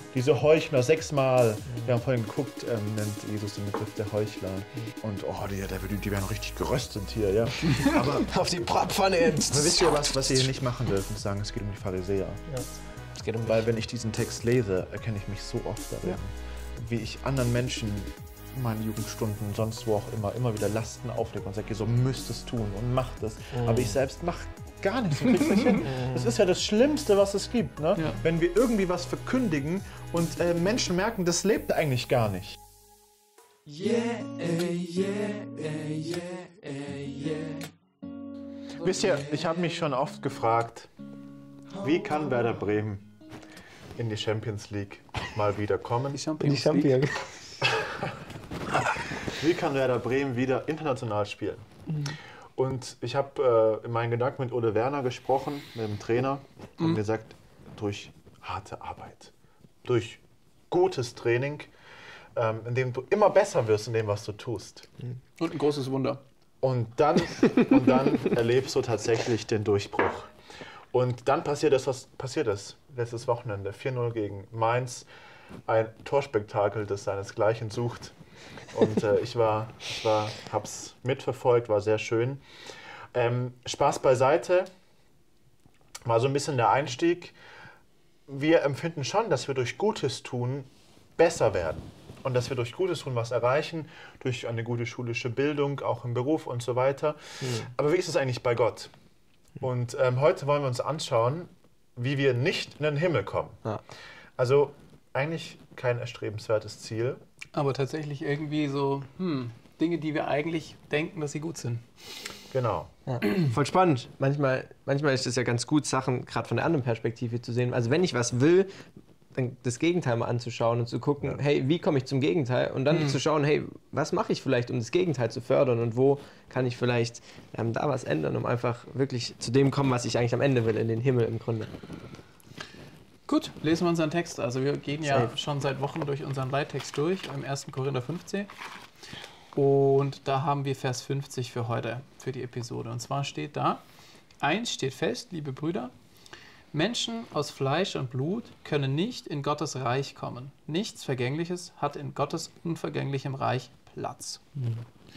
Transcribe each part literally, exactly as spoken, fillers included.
Diese Heuchler, sechsmal. Wir haben vorhin geguckt, ähm, nennt Jesus den Begriff der Heuchler. Und oh, die, der, die werden richtig geröstet hier, ja. Aber auf die Bratpfanne jetzt. Aber wisst ihr, was, was wir hier nicht machen dürfen? Sagen, es geht um die Pharisäer. Ja. Es geht um Weil wenn ich diesen Text lese, erkenne ich mich so oft darin, ja. wie ich anderen Menschen in meinen Jugendstunden, sonst wo auch immer, immer wieder Lasten auflege und sage, ihr so müsst es tun und macht es. Mhm. Aber ich selbst mache gar nichts. Das ist ja das Schlimmste, was es gibt, ne? Ja. Wenn wir irgendwie was verkündigen und äh, Menschen merken, das lebt eigentlich gar nicht. Yeah, yeah, yeah, yeah. Wisst ihr, ich habe mich schon oft gefragt, wie kann Werder Bremen in die Champions League mal wieder kommen? Die Champions League. Wie kann Werder Bremen wieder international spielen? Mhm. Und ich habe äh, in meinen Gedanken mit Ole Werner gesprochen, mit dem Trainer, mhm. und gesagt, durch harte Arbeit, durch gutes Training, ähm, in dem du immer besser wirst in dem, was du tust. Und ein großes Wunder. Und dann, und dann erlebst du tatsächlich den Durchbruch. Und dann passiert das, was passiert ist. Letztes Wochenende, vier null gegen Mainz. Ein Torspektakel, das seinesgleichen sucht. Und äh, ich war, ich war, hab's mitverfolgt, war sehr schön. Ähm, Spaß beiseite, war so ein bisschen der Einstieg. Wir empfinden schon, dass wir durch Gutes tun besser werden. Und dass wir durch Gutes tun was erreichen, durch eine gute schulische Bildung, auch im Beruf und so weiter. Mhm. Aber wie ist es eigentlich bei Gott? Und ähm, heute wollen wir uns anschauen, wie wir nicht in den Himmel kommen. Ja. Also eigentlich kein erstrebenswertes Ziel. Aber tatsächlich irgendwie so hm, Dinge, die wir eigentlich denken, dass sie gut sind. Genau. Ja. Voll spannend. Manchmal, manchmal ist es ja ganz gut, Sachen gerade von der anderen Perspektive zu sehen. Also wenn ich was will, dann das Gegenteil mal anzuschauen und zu gucken, ja. hey, wie komme ich zum Gegenteil? Und dann mhm. zu schauen, hey, was mache ich vielleicht, um das Gegenteil zu fördern? Und wo kann ich vielleicht ähm, da was ändern, um einfach wirklich zu dem kommen, was ich eigentlich am Ende will, in den Himmel im Grunde. Gut, lesen wir unseren Text. Also wir gehen ja Safe. schon seit Wochen durch unseren Leittext durch, im ersten Korinther fünfzehn. Und da haben wir Vers fünfzig für heute, für die Episode. Und zwar steht da, eins steht fest, liebe Brüder, Menschen aus Fleisch und Blut können nicht in Gottes Reich kommen. Nichts Vergängliches hat in Gottes unvergänglichem Reich Platz. Mhm.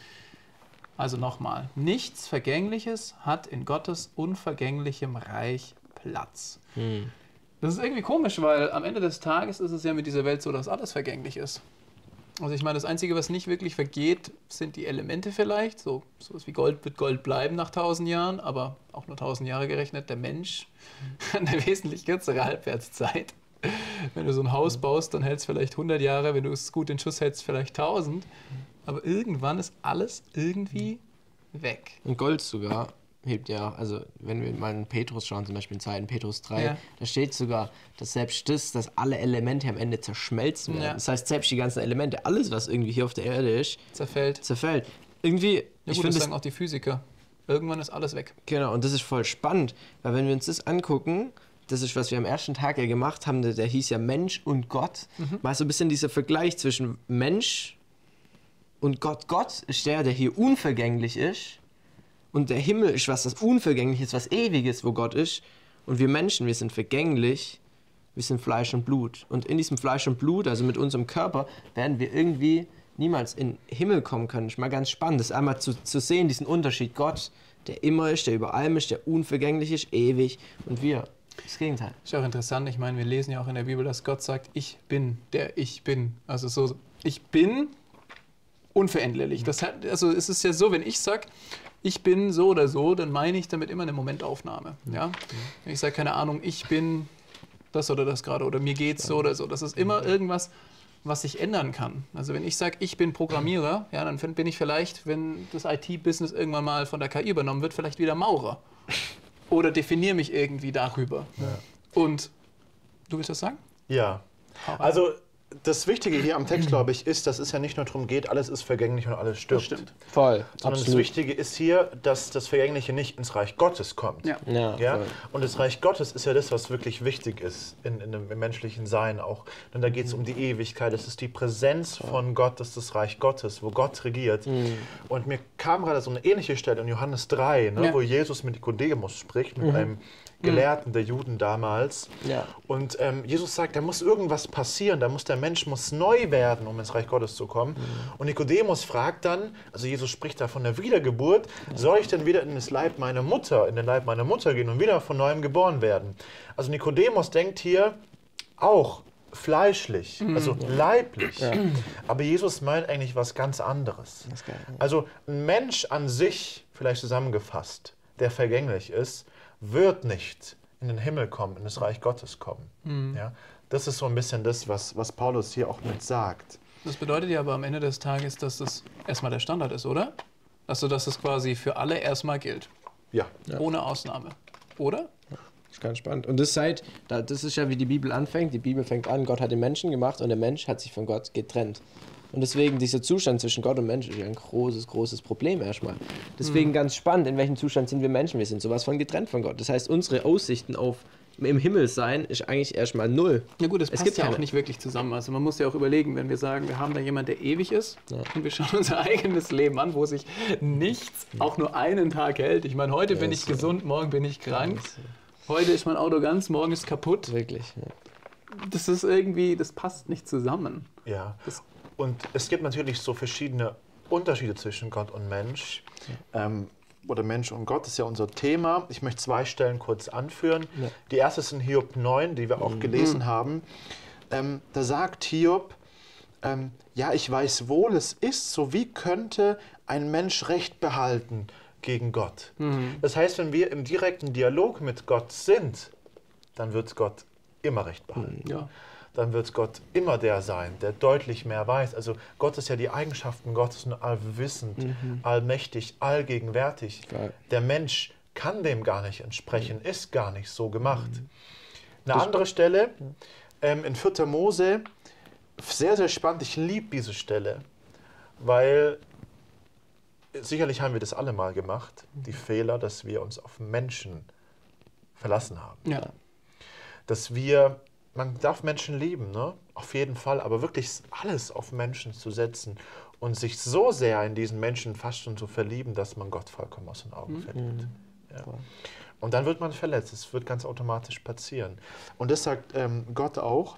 Also nochmal, nichts Vergängliches hat in Gottes unvergänglichem Reich Platz. Mhm. Das ist irgendwie komisch, weil am Ende des Tages ist es ja mit dieser Welt so, dass alles vergänglich ist. Also ich meine, das Einzige, was nicht wirklich vergeht, sind die Elemente vielleicht. So sowas wie Gold wird Gold bleiben nach tausend Jahren, aber auch nur tausend Jahre gerechnet. Der Mensch hat eine wesentlich kürzere Halbwertszeit. Wenn du so ein Haus baust, dann hält es vielleicht hundert Jahre. Wenn du es gut in Schuss hältst, vielleicht tausend. Aber irgendwann ist alles irgendwie weg. Und Gold sogar hebt ja, also wenn wir mal in Petrus schauen, zum Beispiel in zweiten Petrus drei, ja. da steht sogar, dass selbst das, dass alle Elemente am Ende zerschmelzen werden. Ja. Das heißt, selbst die ganzen Elemente, alles, was irgendwie hier auf der Erde ist, zerfällt. zerfällt. Irgendwie, ja, gut, ich finde, das sagen auch die Physiker. Irgendwann ist alles weg. Genau, und das ist voll spannend, weil wenn wir uns das angucken, das ist, was wir am ersten Tag ja gemacht haben, der, der hieß ja Mensch und Gott, mhm. mal so ein bisschen dieser Vergleich zwischen Mensch und Gott. Gott ist der, der hier unvergänglich ist. Und der Himmel ist was, das unvergänglich ist, was Ewiges, wo Gott ist. Und wir Menschen, wir sind vergänglich, wir sind Fleisch und Blut. Und in diesem Fleisch und Blut, also mit unserem Körper, werden wir irgendwie niemals in den Himmel kommen können. Das ist mal ganz spannend, das einmal zu, zu sehen, diesen Unterschied. Gott, der immer ist, der über allem ist, der unvergänglich ist, ewig. Und wir, das Gegenteil. Ist auch interessant, ich meine, wir lesen ja auch in der Bibel, dass Gott sagt, ich bin, der ich bin. Also so, ich bin unveränderlich. Das hat, also es ist ja so, wenn ich sage, ich bin so oder so, dann meine ich damit immer eine Momentaufnahme. Ja? Wenn ich sage, keine Ahnung, ich bin das oder das gerade oder mir geht's so oder so. Das ist immer irgendwas, was sich ändern kann. Also wenn ich sage, ich bin Programmierer, ja, dann bin ich vielleicht, wenn das I T-Business irgendwann mal von der K I übernommen wird, vielleicht wieder Maurer. Oder definiere mich irgendwie darüber. Ja. Und du willst das sagen? Ja. Also das Wichtige hier am Text, glaube ich, ist, dass es ja nicht nur darum geht, alles ist vergänglich und alles stirbt. Das stimmt. Voll. Sondern absolut. Das Wichtige ist hier, dass das Vergängliche nicht ins Reich Gottes kommt. Ja. Ja, ja? Und das Reich Gottes ist ja das, was wirklich wichtig ist in, in dem, im menschlichen Sein auch. Denn da geht es um die Ewigkeit. Das ist die Präsenz von Gott, das ist das Reich Gottes, wo Gott regiert. Mhm. Und mir kam gerade so eine ähnliche Stelle in Johannes drei, ne, ja. wo Jesus mit Nikodemus spricht, mit mhm. einem Gelehrten der Juden damals. Ja. Und ähm, Jesus sagt, da muss irgendwas passieren, da muss der Mensch muss neu werden, um ins Reich Gottes zu kommen. Mhm. Und Nikodemus fragt dann, also Jesus spricht da von der Wiedergeburt, ja. soll ich denn wieder in das Leib meiner Mutter, in den Leib meiner Mutter gehen und wieder von neuem geboren werden? Also Nikodemus denkt hier auch fleischlich, mhm. also ja. leiblich. Ja. Aber Jesus meint eigentlich was ganz anderes. Das geil, ja. Also ein Mensch an sich, vielleicht zusammengefasst, der vergänglich ist, wird nicht in den Himmel kommen, in das Reich Gottes kommen. Mhm. Ja? Das ist so ein bisschen das, was, was Paulus hier auch mit sagt. Das bedeutet ja aber am Ende des Tages, dass das erstmal der Standard ist, oder? Also, dass es quasi für alle erstmal gilt. Ja. ja. Ohne Ausnahme. Oder? Das ist ganz spannend. Und das, seit, das ist ja, wie die Bibel anfängt. Die Bibel fängt an, Gott hat den Menschen gemacht und der Mensch hat sich von Gott getrennt. Und deswegen, dieser Zustand zwischen Gott und Mensch ist ja ein großes, großes Problem erstmal. Deswegen mhm. ganz spannend, in welchem Zustand sind wir Menschen? Wir sind sowas von getrennt von Gott. Das heißt, unsere Aussichten auf im Himmel sein ist eigentlich erstmal null. Ja gut, das passt es gibt ja keine. auch nicht wirklich zusammen. Also man muss ja auch überlegen, wenn wir sagen, wir haben da jemanden, der ewig ist ja. und wir schauen unser eigenes Leben an, wo sich nichts auch nur einen Tag hält. Ich meine, heute ja, bin ich so. gesund, morgen bin ich krank. Ja, so. Heute ist mein Auto ganz, morgen ist kaputt. Wirklich, ja. Das ist irgendwie, das passt nicht zusammen. Ja. Das Und es gibt natürlich so verschiedene Unterschiede zwischen Gott und Mensch. Ja. Ähm, oder Mensch und Gott ist ja unser Thema. Ich möchte zwei Stellen kurz anführen. Ja. Die erste ist in Hiob neun, die wir auch mhm. gelesen haben. Ähm, da sagt Hiob, ähm, ja, ich weiß wohl, es ist so, wie könnte ein Mensch Recht behalten gegen Gott. Mhm. Das heißt, wenn wir im direkten Dialog mit Gott sind, dann wird Gott immer Recht behalten. Ja. Dann wird Gott immer der sein, der deutlich mehr weiß. Also Gott ist ja die Eigenschaften Gottes, nur allwissend, mhm. allmächtig, allgegenwärtig. Geil. Der Mensch kann dem gar nicht entsprechen, mhm. ist gar nicht so gemacht. Mhm. Eine das andere Stelle, ähm, in vierter Mose, sehr, sehr spannend, ich liebe diese Stelle, weil sicherlich haben wir das alle mal gemacht, mhm. die Fehler, dass wir uns auf Menschen verlassen haben. Ja. Dass wir Man darf Menschen lieben, ne? Auf jeden Fall, aber wirklich alles auf Menschen zu setzen und sich so sehr in diesen Menschen fast schon zu verlieben, dass man Gott vollkommen aus den Augen verliert. Mhm. Ja. Und dann wird man verletzt, es wird ganz automatisch passieren. Und das sagt ähm, Gott auch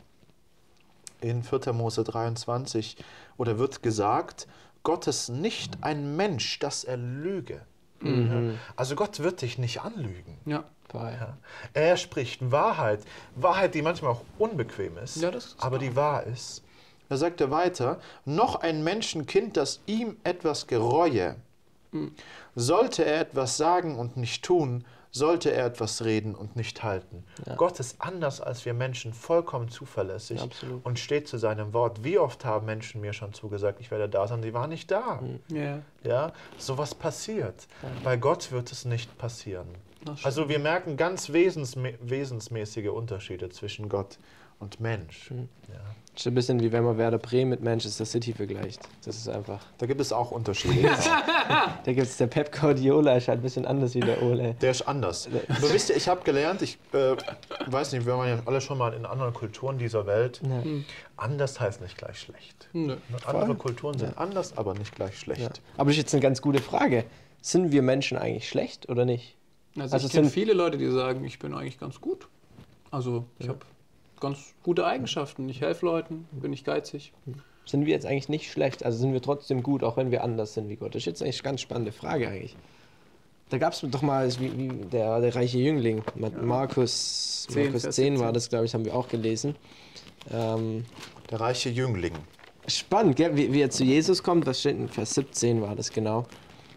in vierter Mose dreiundzwanzig, oder wird gesagt, Gott ist nicht ein Mensch, dass er lüge. Mhm. Ja. Also Gott wird dich nicht anlügen. Ja. Ja. Er spricht Wahrheit, Wahrheit, die manchmal auch unbequem ist, ja, das ist aber die wahr ist. Da sagt er weiter, noch ein Menschenkind, das ihm etwas gereue. Mhm. Sollte er etwas sagen und nicht tun, sollte er etwas reden und nicht halten. Ja. Gott ist anders als wir Menschen, vollkommen zuverlässig ja, und steht zu seinem Wort. Wie oft haben Menschen mir schon zugesagt, ich werde da sein, sie waren nicht da. Mhm. Yeah. Ja, sowas passiert. Ja. Bei Gott wird es nicht passieren. Das Also wir merken ganz wesensmä wesensmäßige Unterschiede zwischen Gott und Mensch. Mhm. Ja. Das ist ein bisschen wie wenn man Werder Bremen mit Manchester City vergleicht. Das ist einfach... Da gibt es auch Unterschiede. Da gibt es der Pep Guardiola, ist halt ein bisschen anders wie der Ole. Der ist anders. Du wisst ja, ich habe gelernt, ich äh, weiß nicht, wir waren ja alle schon mal in anderen Kulturen dieser Welt. Ja. Mhm. Anders heißt nicht gleich schlecht. Mhm. Andere Voll. Kulturen sind ja. anders, aber nicht gleich schlecht. Ja. Aber das ist jetzt eine ganz gute Frage. Sind wir Menschen eigentlich schlecht oder nicht? Also, also ich kenne viele Leute, die sagen, ich bin eigentlich ganz gut. Also ich ja. habe ganz gute Eigenschaften. Ich helfe Leuten, bin nicht geizig. Sind wir jetzt eigentlich nicht schlecht? Also sind wir trotzdem gut, auch wenn wir anders sind wie Gott? Das ist jetzt eigentlich eine ganz spannende Frage eigentlich. Da gab es doch mal wie, wie der, der reiche Jüngling, ja. Markus, zehn, Markus zehn war das, glaube ich, haben wir auch gelesen. Ähm, der reiche Jüngling. Spannend, gell? Wie, wie er zu Jesus kommt, das steht in Vers siebzehn war das genau.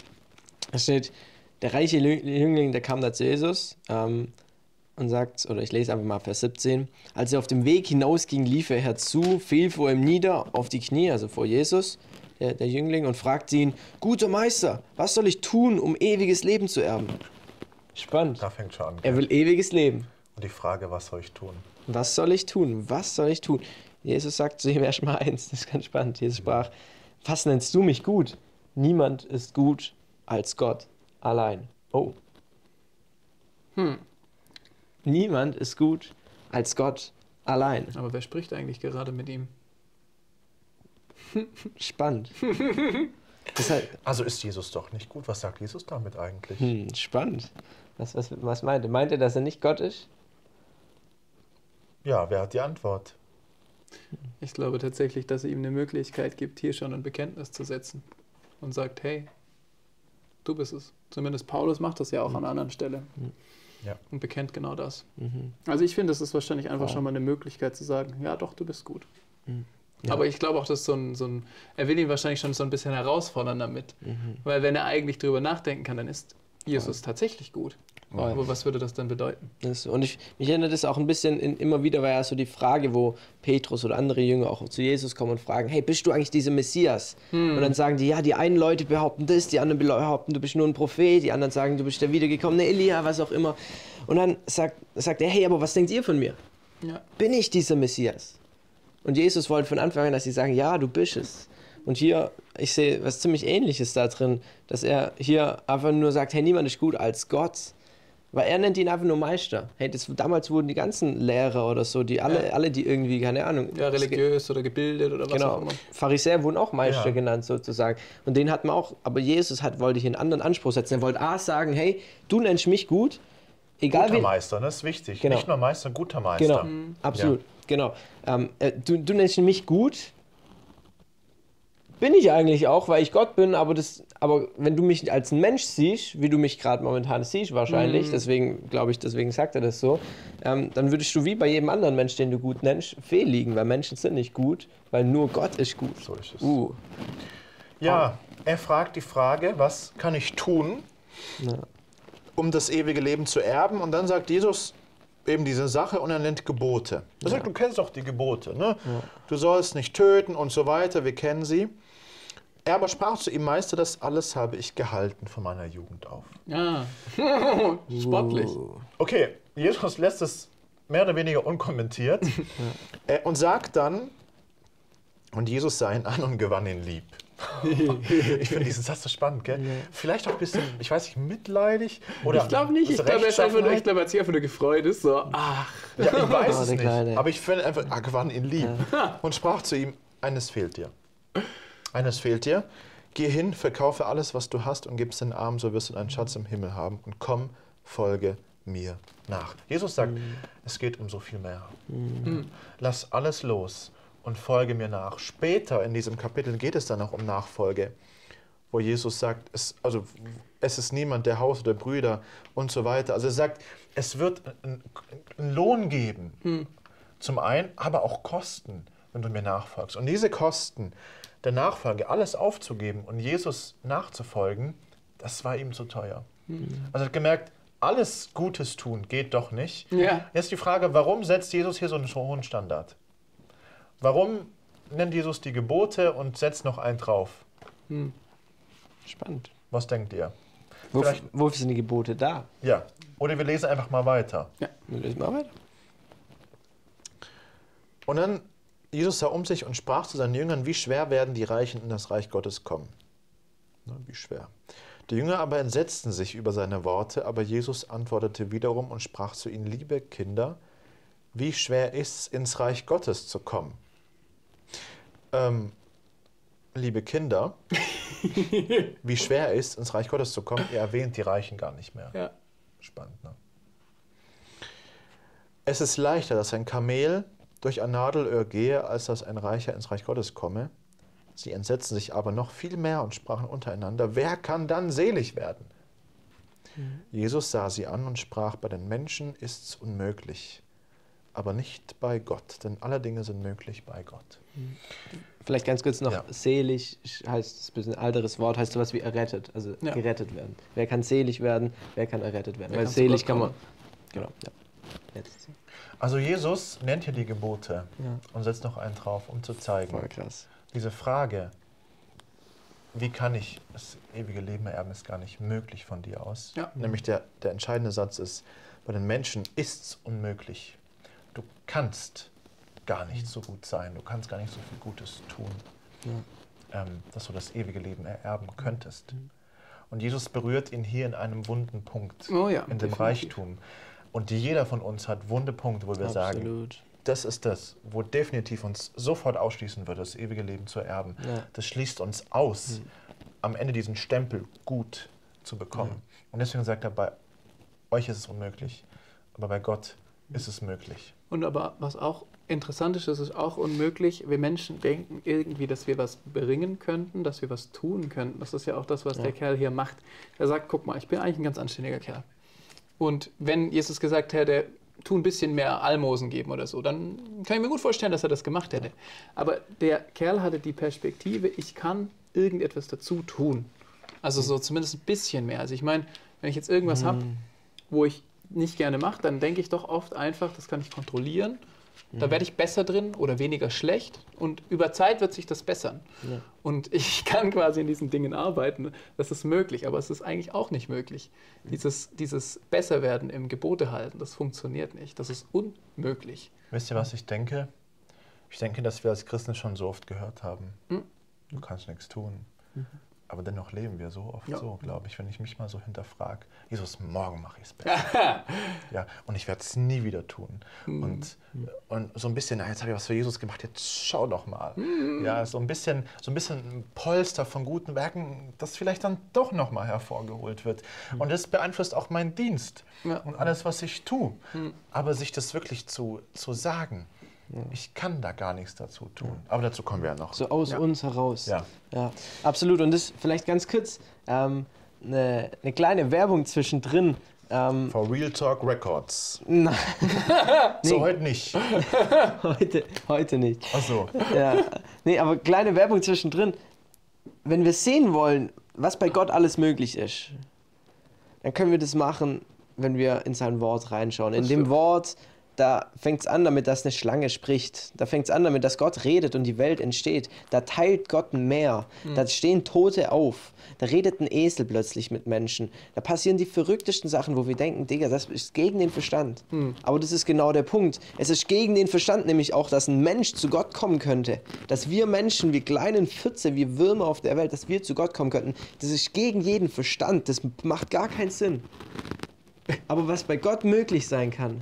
Da steht, der reiche Jüngling, der kam da zu Jesus ähm, und sagt, oder ich lese einfach mal Vers siebzehn, als er auf dem Weg hinausging, lief er herzu, fiel vor ihm nieder auf die Knie, also vor Jesus, der, der Jüngling, und fragte ihn, guter Meister, was soll ich tun, um ewiges Leben zu erben? Spannend. Da fängt schon an. Er will ewiges Leben. Und die Frage, was soll ich tun? Was soll ich tun? Was soll ich tun? Jesus sagt zu ihm erst mal eins, das ist ganz spannend. Jesus sprach, was nennst du mich gut? Niemand ist gut als Gott allein. Oh. Hm. Niemand ist gut als Gott allein. Aber wer spricht eigentlich gerade mit ihm? Spannend. Das heißt, also ist Jesus doch nicht gut. Was sagt Jesus damit eigentlich? Hm, spannend. Was, was, was meint er? Meint er, dass er nicht Gott ist? Ja, wer hat die Antwort? Ich glaube tatsächlich, dass er ihm eine Möglichkeit gibt, hier schon ein Bekenntnis zu setzen und sagt, hey, du bist es. Zumindest Paulus macht das ja auch an einer anderen Stelle. Ja. Und bekennt genau das. Mhm. Also ich finde, das ist wahrscheinlich einfach Wow. schon mal eine Möglichkeit zu sagen, ja doch, du bist gut. Mhm. Ja. Aber ich glaube auch, dass so ein, so ein, er will ihn wahrscheinlich schon so ein bisschen herausfordern damit. Mhm. Weil wenn er eigentlich drüber nachdenken kann, dann ist Jesus tatsächlich gut. Voll. Aber was würde das dann bedeuten? Das, und ich, mich erinnert das auch ein bisschen, in, immer wieder war ja so die Frage, wo Petrus oder andere Jünger auch zu Jesus kommen und fragen, hey, bist du eigentlich dieser Messias? Hm. Und dann sagen die, ja, die einen Leute behaupten das, die anderen behaupten, du bist nur ein Prophet, die anderen sagen, du bist der wiedergekommene Elia, was auch immer. Und dann sagt, sagt er, hey, aber was denkt ihr von mir? Ja. Bin ich dieser Messias? Und Jesus wollte von Anfang an, dass sie sagen, ja, du bist es. Und hier, ich sehe was ziemlich Ähnliches da drin, dass er hier einfach nur sagt, hey, niemand ist gut als Gott. Weil er nennt ihn einfach nur Meister. Hey, das, damals wurden die ganzen Lehrer oder so, die alle, Ja. alle, die irgendwie, keine Ahnung. Ja, religiös oder gebildet oder was auch Genau, immer. Pharisäer wurden auch Meister Ja. genannt sozusagen. Und den hat man auch, aber Jesus hat, wollte hier einen anderen Anspruch setzen. Er wollte A sagen, hey, du nennst mich gut, egal Guter wie... Meister, das ist wichtig. Genau. Nicht nur Meister, guter Meister. Genau, absolut, genau. Ähm, äh, du, du nennst mich gut, bin ich eigentlich auch, weil ich Gott bin, aber, das, aber wenn du mich als ein Mensch siehst, wie du mich gerade momentan siehst wahrscheinlich, deswegen glaube ich, deswegen sagt er das so, ähm, dann würdest du wie bei jedem anderen Mensch, den du gut nennst, fehl liegen, weil Menschen sind nicht gut, weil nur Gott ist gut. So ist es. Uh, Ja, er fragt die Frage, was kann ich tun, ja. um das ewige Leben zu erben? Und dann sagt Jesus eben diese Sache und er nennt Gebote. Er sagt, du kennst doch die Gebote, ne? Du sollst nicht töten und so weiter, wir kennen sie. Er aber sprach zu ihm, Meister, das alles habe ich gehalten von meiner Jugend auf. Ja, sportlich. Uh. Okay, Jesus lässt es mehr oder weniger unkommentiert äh, und sagt dann, und Jesus sah ihn an und gewann ihn lieb. Ich finde diesen Satz so spannend, gell? Vielleicht auch ein bisschen, ich weiß nicht, mitleidig oder Ich glaube nicht, ich glaube, er, ist einfach nur- ich glaube, er hat sich einfach nur gefreut. Ist so, ach, Ja, ich weiß Oh, es der nicht. Kleine. Aber ich finde einfach, er gewann ihn lieb. Und sprach zu ihm, eines fehlt dir. Eines fehlt dir. Geh hin, verkaufe alles, was du hast und gib es den Armen, so wirst du einen Schatz im Himmel haben. Und komm, folge mir nach. Jesus sagt, es geht um so viel mehr. Lass alles los und folge mir nach. Später in diesem Kapitel geht es dann auch um Nachfolge, wo Jesus sagt, es, also, es ist niemand, der Haus oder Brüder und so weiter. Also er sagt, es wird einen Lohn geben, zum einen, aber auch Kosten, wenn du mir nachfolgst. Und diese Kosten der Nachfolge, alles aufzugeben und Jesus nachzufolgen, das war ihm zu teuer. Also er hat gemerkt, alles Gutes tun geht doch nicht. Ja. Jetzt die Frage, warum setzt Jesus hier so einen so hohen Standard? Warum nennt Jesus die Gebote und setzt noch einen drauf? Spannend. Was denkt ihr? Wofür, Vielleicht- wofür sind die Gebote da? Ja, oder wir lesen einfach mal weiter. Wir lesen mal weiter. Und dann, Jesus sah um sich und sprach zu seinen Jüngern, wie schwer werden die Reichen in das Reich Gottes kommen? Na, wie schwer. Die Jünger aber entsetzten sich über seine Worte, aber Jesus antwortete wiederum und sprach zu ihnen, liebe Kinder, wie schwer ist es, ins Reich Gottes zu kommen? Ähm, liebe Kinder, wie schwer ist es, ins Reich Gottes zu kommen? Er erwähnt die Reichen gar nicht mehr. ja. Spannend, ne? Es ist leichter, dass ein Kamel durch ein Nadelöhr gehe, als dass ein Reicher ins Reich Gottes komme. Sie entsetzten sich aber noch viel mehr und sprachen untereinander, wer kann dann selig werden? Mhm. Jesus sah sie an und sprach, bei den Menschen ist's unmöglich, aber nicht bei Gott, denn alle Dinge sind möglich bei Gott. Vielleicht ganz kurz noch, Ja. selig heißt, das ist ein bisschen ein alteres Wort, heißt sowas wie errettet, also Ja. gerettet werden. Wer kann selig werden, wer kann errettet werden? Wer Weil kann zu selig Gott kann man, kommen? genau, ja. Jetzt. Also Jesus nennt hier die Gebote Ja. und setzt noch einen drauf, um zu zeigen, Voll krass. diese Frage, wie kann ich das ewige Leben erben, ist gar nicht möglich von dir aus. Ja. Nämlich der, der entscheidende Satz ist, bei den Menschen ist es unmöglich. Du kannst gar nicht so gut sein, du kannst gar nicht so viel Gutes tun, Ja. ähm, dass du das ewige Leben ererben könntest. Und Jesus berührt ihn hier in einem wunden Punkt, Oh ja, in dem definitiv. Reichtum. Und jeder von uns hat wunde Punkte, wo wir sagen, Absolut. das ist das, wo definitiv uns sofort ausschließen wird, das ewige Leben zu erben. Ja. Das schließt uns aus, am Ende diesen Stempel gut zu bekommen. Und deswegen sagt er, bei euch ist es unmöglich. Aber bei Gott ist es möglich. Und aber was auch interessant ist, es ist auch unmöglich, wir Menschen denken irgendwie, dass wir was bringen könnten, dass wir was tun könnten. Das ist ja auch das, was ja. der Kerl hier macht. Er sagt, guck mal, ich bin eigentlich ein ganz anständiger Kerl. Und wenn Jesus gesagt hätte, tu ein bisschen mehr Almosen geben oder so, dann kann ich mir gut vorstellen, dass er das gemacht hätte. Aber der Kerl hatte die Perspektive, ich kann irgendetwas dazu tun. Also so zumindest ein bisschen mehr. Also ich meine, wenn ich jetzt irgendwas mhm. habe, wo ich nicht gerne mache, dann denke ich doch oft einfach, das kann ich kontrollieren. Da mhm. werde ich besser drin oder weniger schlecht und über Zeit wird sich das bessern. Ja. Und ich kann quasi in diesen Dingen arbeiten, das ist möglich, aber es ist eigentlich auch nicht möglich. Mhm. Dieses, dieses Besserwerden im Gebote halten, das funktioniert nicht, das ist unmöglich. Wisst ihr, was ich denke? Ich denke, dass wir als Christen schon so oft gehört haben, mhm. du kannst nichts tun. Mhm. Aber dennoch leben wir so oft ja. so, glaube ich, wenn ich mich mal so hinterfrage. Jesus, morgen mache ich es besser. ja, und ich werde es nie wieder tun. Mhm. Und, und so ein bisschen, jetzt habe ich was für Jesus gemacht, jetzt schau doch mal. Mhm. Ja, so ein bisschen, so ein bisschen Polster von guten Werken, das vielleicht dann doch noch mal hervorgeholt wird. Mhm. Und das beeinflusst auch meinen Dienst ja. und alles, was ich tue. Mhm. Aber sich das wirklich zu, zu sagen, ich kann da gar nichts dazu tun. Aber dazu kommen wir ja noch. So aus ja. uns heraus. Ja. ja. Absolut. Und das vielleicht ganz kurz, ähm, eine, eine kleine Werbung zwischendrin. Ähm, For Real Talk Records. Nein. So, nee. heute nicht. heute, heute nicht. Ach so. Ja. Nee, aber kleine Werbung zwischendrin. Wenn wir sehen wollen, was bei Gott alles möglich ist, dann können wir das machen, wenn wir in sein Wort reinschauen. In dem Wort, da fängt es an damit, dass eine Schlange spricht. Da fängt es an damit, dass Gott redet und die Welt entsteht. Da teilt Gott ein Meer. Mhm. Da stehen Tote auf. Da redet ein Esel plötzlich mit Menschen. Da passieren die verrücktesten Sachen, wo wir denken, Digga, das ist gegen den Verstand. Mhm. Aber das ist genau der Punkt. Es ist gegen den Verstand nämlich auch, dass ein Mensch zu Gott kommen könnte. Dass wir Menschen, wir kleinen Pfütze, wir Würmer auf der Welt, dass wir zu Gott kommen könnten. Das ist gegen jeden Verstand. Das macht gar keinen Sinn. Aber was bei Gott möglich sein kann,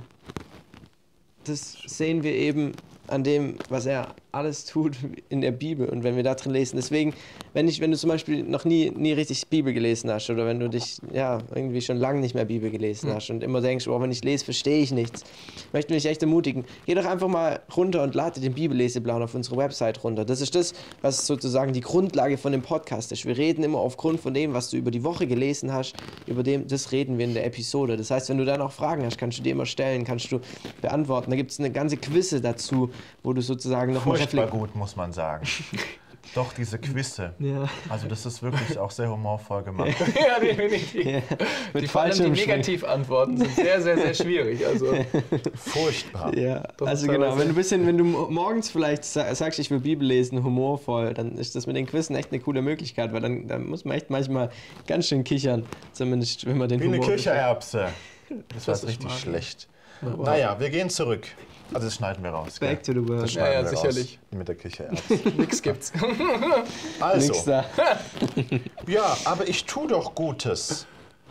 das sehen wir eben an dem, was er alles tut in der Bibel und wenn wir da drin lesen. Deswegen, wenn, ich, wenn du zum Beispiel noch nie, nie richtig Bibel gelesen hast oder wenn du dich ja irgendwie schon lange nicht mehr Bibel gelesen hast und immer denkst, oh, wenn ich lese, verstehe ich nichts, möchte mich echt ermutigen. Geh doch einfach mal runter und lade den Bibelleseplan auf unsere Website runter. Das ist das, was sozusagen die Grundlage von dem Podcast ist. Wir reden immer aufgrund von dem, was du über die Woche gelesen hast, über dem, das reden wir in der Episode. Das heißt, wenn du da noch Fragen hast, kannst du die immer stellen, kannst du beantworten. Da gibt es eine ganze Quizze dazu, wo du sozusagen noch mal Furchtbar gut, muss man sagen. Doch, diese Quizze. Ja. Also das ist wirklich auch sehr humorvoll gemacht. Ja, definitiv. Ja. Die, vor allem die Negativantworten sind sehr, sehr, sehr schwierig. Also furchtbar. Ja. Also genau, wenn du, bisschen, wenn du morgens vielleicht sagst, ich will Bibel lesen, humorvoll, dann ist das mit den Quizzen echt eine coole Möglichkeit, weil dann, dann muss man echt manchmal ganz schön kichern, zumindest wenn man den Wie Humor... Wie eine Kichererbse. Das, das war richtig schlecht. Ja, wow. Naja, wir gehen zurück. Also das schneiden wir raus. Back to the world. Das schneiden ja, ja, wir sicherlich. Raus mit der Küche. Nix gibt's. Also. Nix da. Ja, aber ich tue doch Gutes.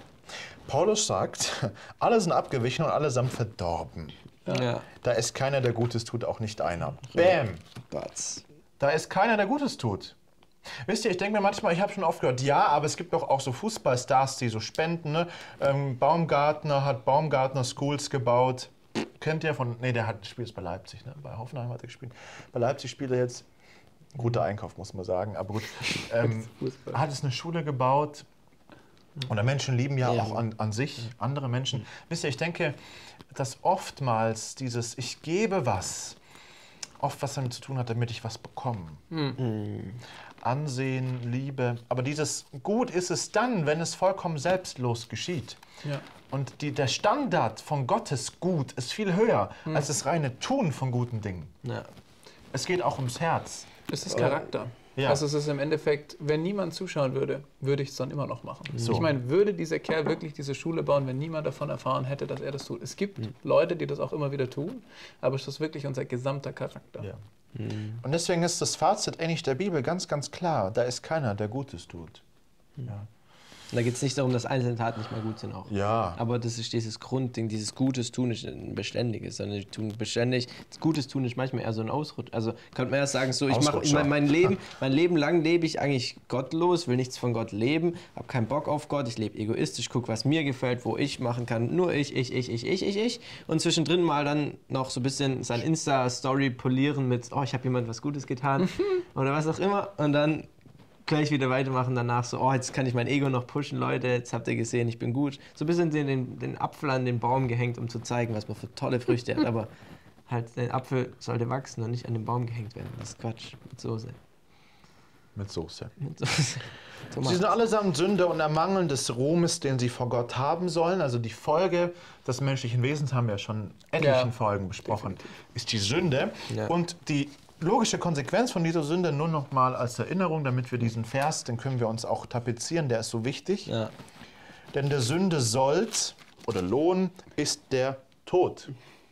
Paulus sagt, alle sind abgewichen und allesamt verdorben. Ja. Da ist keiner, der Gutes tut, auch nicht einer. Bäm. Da ist keiner, der Gutes tut. Wisst ihr, ich denke mir manchmal, ich habe schon oft gehört, ja, aber es gibt doch auch so Fußballstars, die so spenden. Ne? Ähm, Baumgartner hat Baumgartner Schools gebaut. Kennt ihr von, nee, der hat spielt bei Leipzig, ne? Bei Hoffenheim hat er gespielt. Bei Leipzig spielt er jetzt, guter Einkauf, muss man sagen, aber gut. Ähm, hat es eine Schule gebaut und Menschen lieben ja, ja. auch an, an sich, andere Menschen. Wisst ihr, ich denke, dass oftmals dieses Ich gebe was, oft was damit zu tun hat, damit ich was bekomme. Mhm. Ansehen, Liebe, aber dieses Gut ist es dann, wenn es vollkommen selbstlos geschieht. Ja. Und die, der Standard von Gottes Gut ist viel höher hm. als das reine Tun von guten Dingen. Ja. Es geht auch ums Herz. Es ist Charakter. Ja. Also es ist im Endeffekt, wenn niemand zuschauen würde, würde ich es dann immer noch machen. So. Ich meine, würde dieser Kerl wirklich diese Schule bauen, wenn niemand davon erfahren hätte, dass er das tut? Es gibt hm. Leute, die das auch immer wieder tun, aber es ist wirklich unser gesamter Charakter. Ja. Hm. Und deswegen ist das Fazit eigentlich der Bibel ganz, ganz klar. Da ist keiner, der Gutes tut. Hm. Ja. Und da geht es nicht darum, dass einzelne Taten nicht mal gut sind auch. Ja. Aber das ist dieses Grundding, dieses Gutes tun ist ein beständiges, sondern ich tun beständig. Das Gutes tun ist manchmal eher so ein Ausrutsch. Also könnte man erst sagen, so ich mache mein, mein Leben, mein Leben lang lebe ich eigentlich gottlos, will nichts von Gott leben, habe keinen Bock auf Gott, ich lebe egoistisch, gucke, was mir gefällt, wo ich machen kann, nur ich, ich, ich, ich, ich, ich, ich. Und zwischendrin mal dann noch so ein bisschen sein Insta-Story polieren mit, oh, ich habe jemand was Gutes getan oder was auch immer. Und dann gleich wieder weitermachen danach so, oh, jetzt kann ich mein Ego noch pushen, Leute, jetzt habt ihr gesehen, ich bin gut. So ein bisschen den, den, den Apfel an den Baum gehängt, um zu zeigen, was man für tolle Früchte hat, aber halt der Apfel sollte wachsen und nicht an den Baum gehängt werden. Das ist Quatsch. Mit Soße. Mit Soße. Mit Soße. Sie sind allesamt Sünder und ermangeln des Ruhmes, den sie vor Gott haben sollen. Also die Folge des menschlichen Wesens haben wir ja schon in etlichen Ja, Folgen besprochen, definitiv. ist die Sünde. Ja. Und die logische Konsequenz von dieser Sünde, nur noch mal als Erinnerung, damit wir diesen Vers, den können wir uns auch tapezieren, der ist so wichtig. Ja. Denn der Sünde Sold oder Lohn ist der Tod.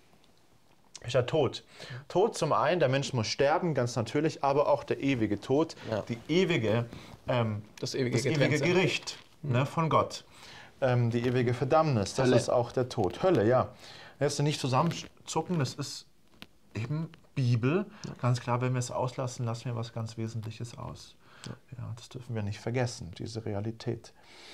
Ist der Tod. Tod zum einen, der Mensch muss sterben, ganz natürlich, aber auch der ewige Tod, Ja. die ewige, ähm, Das ewige das ewige Getrenntsein. Gericht ne, von Gott. Ähm, die ewige Verdammnis, das Hölle. ist auch der Tod. Hölle, ja. Lässt du nicht zusammenzucken, das ist eben Bibel. Ganz klar, wenn wir es auslassen, lassen wir was ganz Wesentliches aus. Ja, das dürfen wir nicht vergessen, diese Realität.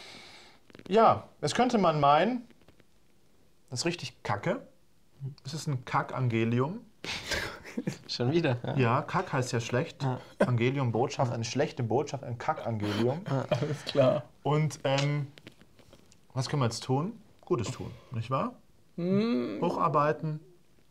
Ja, jetzt könnte man meinen, das ist richtig Kacke. Es ist ein Kack-Angelium. Schon wieder. Ja. Ja, Kack heißt ja schlecht. Angelium, Botschaft, eine schlechte Botschaft, ein Kack-Angelium. Alles klar. Und ähm, was können wir jetzt tun? Gutes tun, nicht wahr? Hocharbeiten.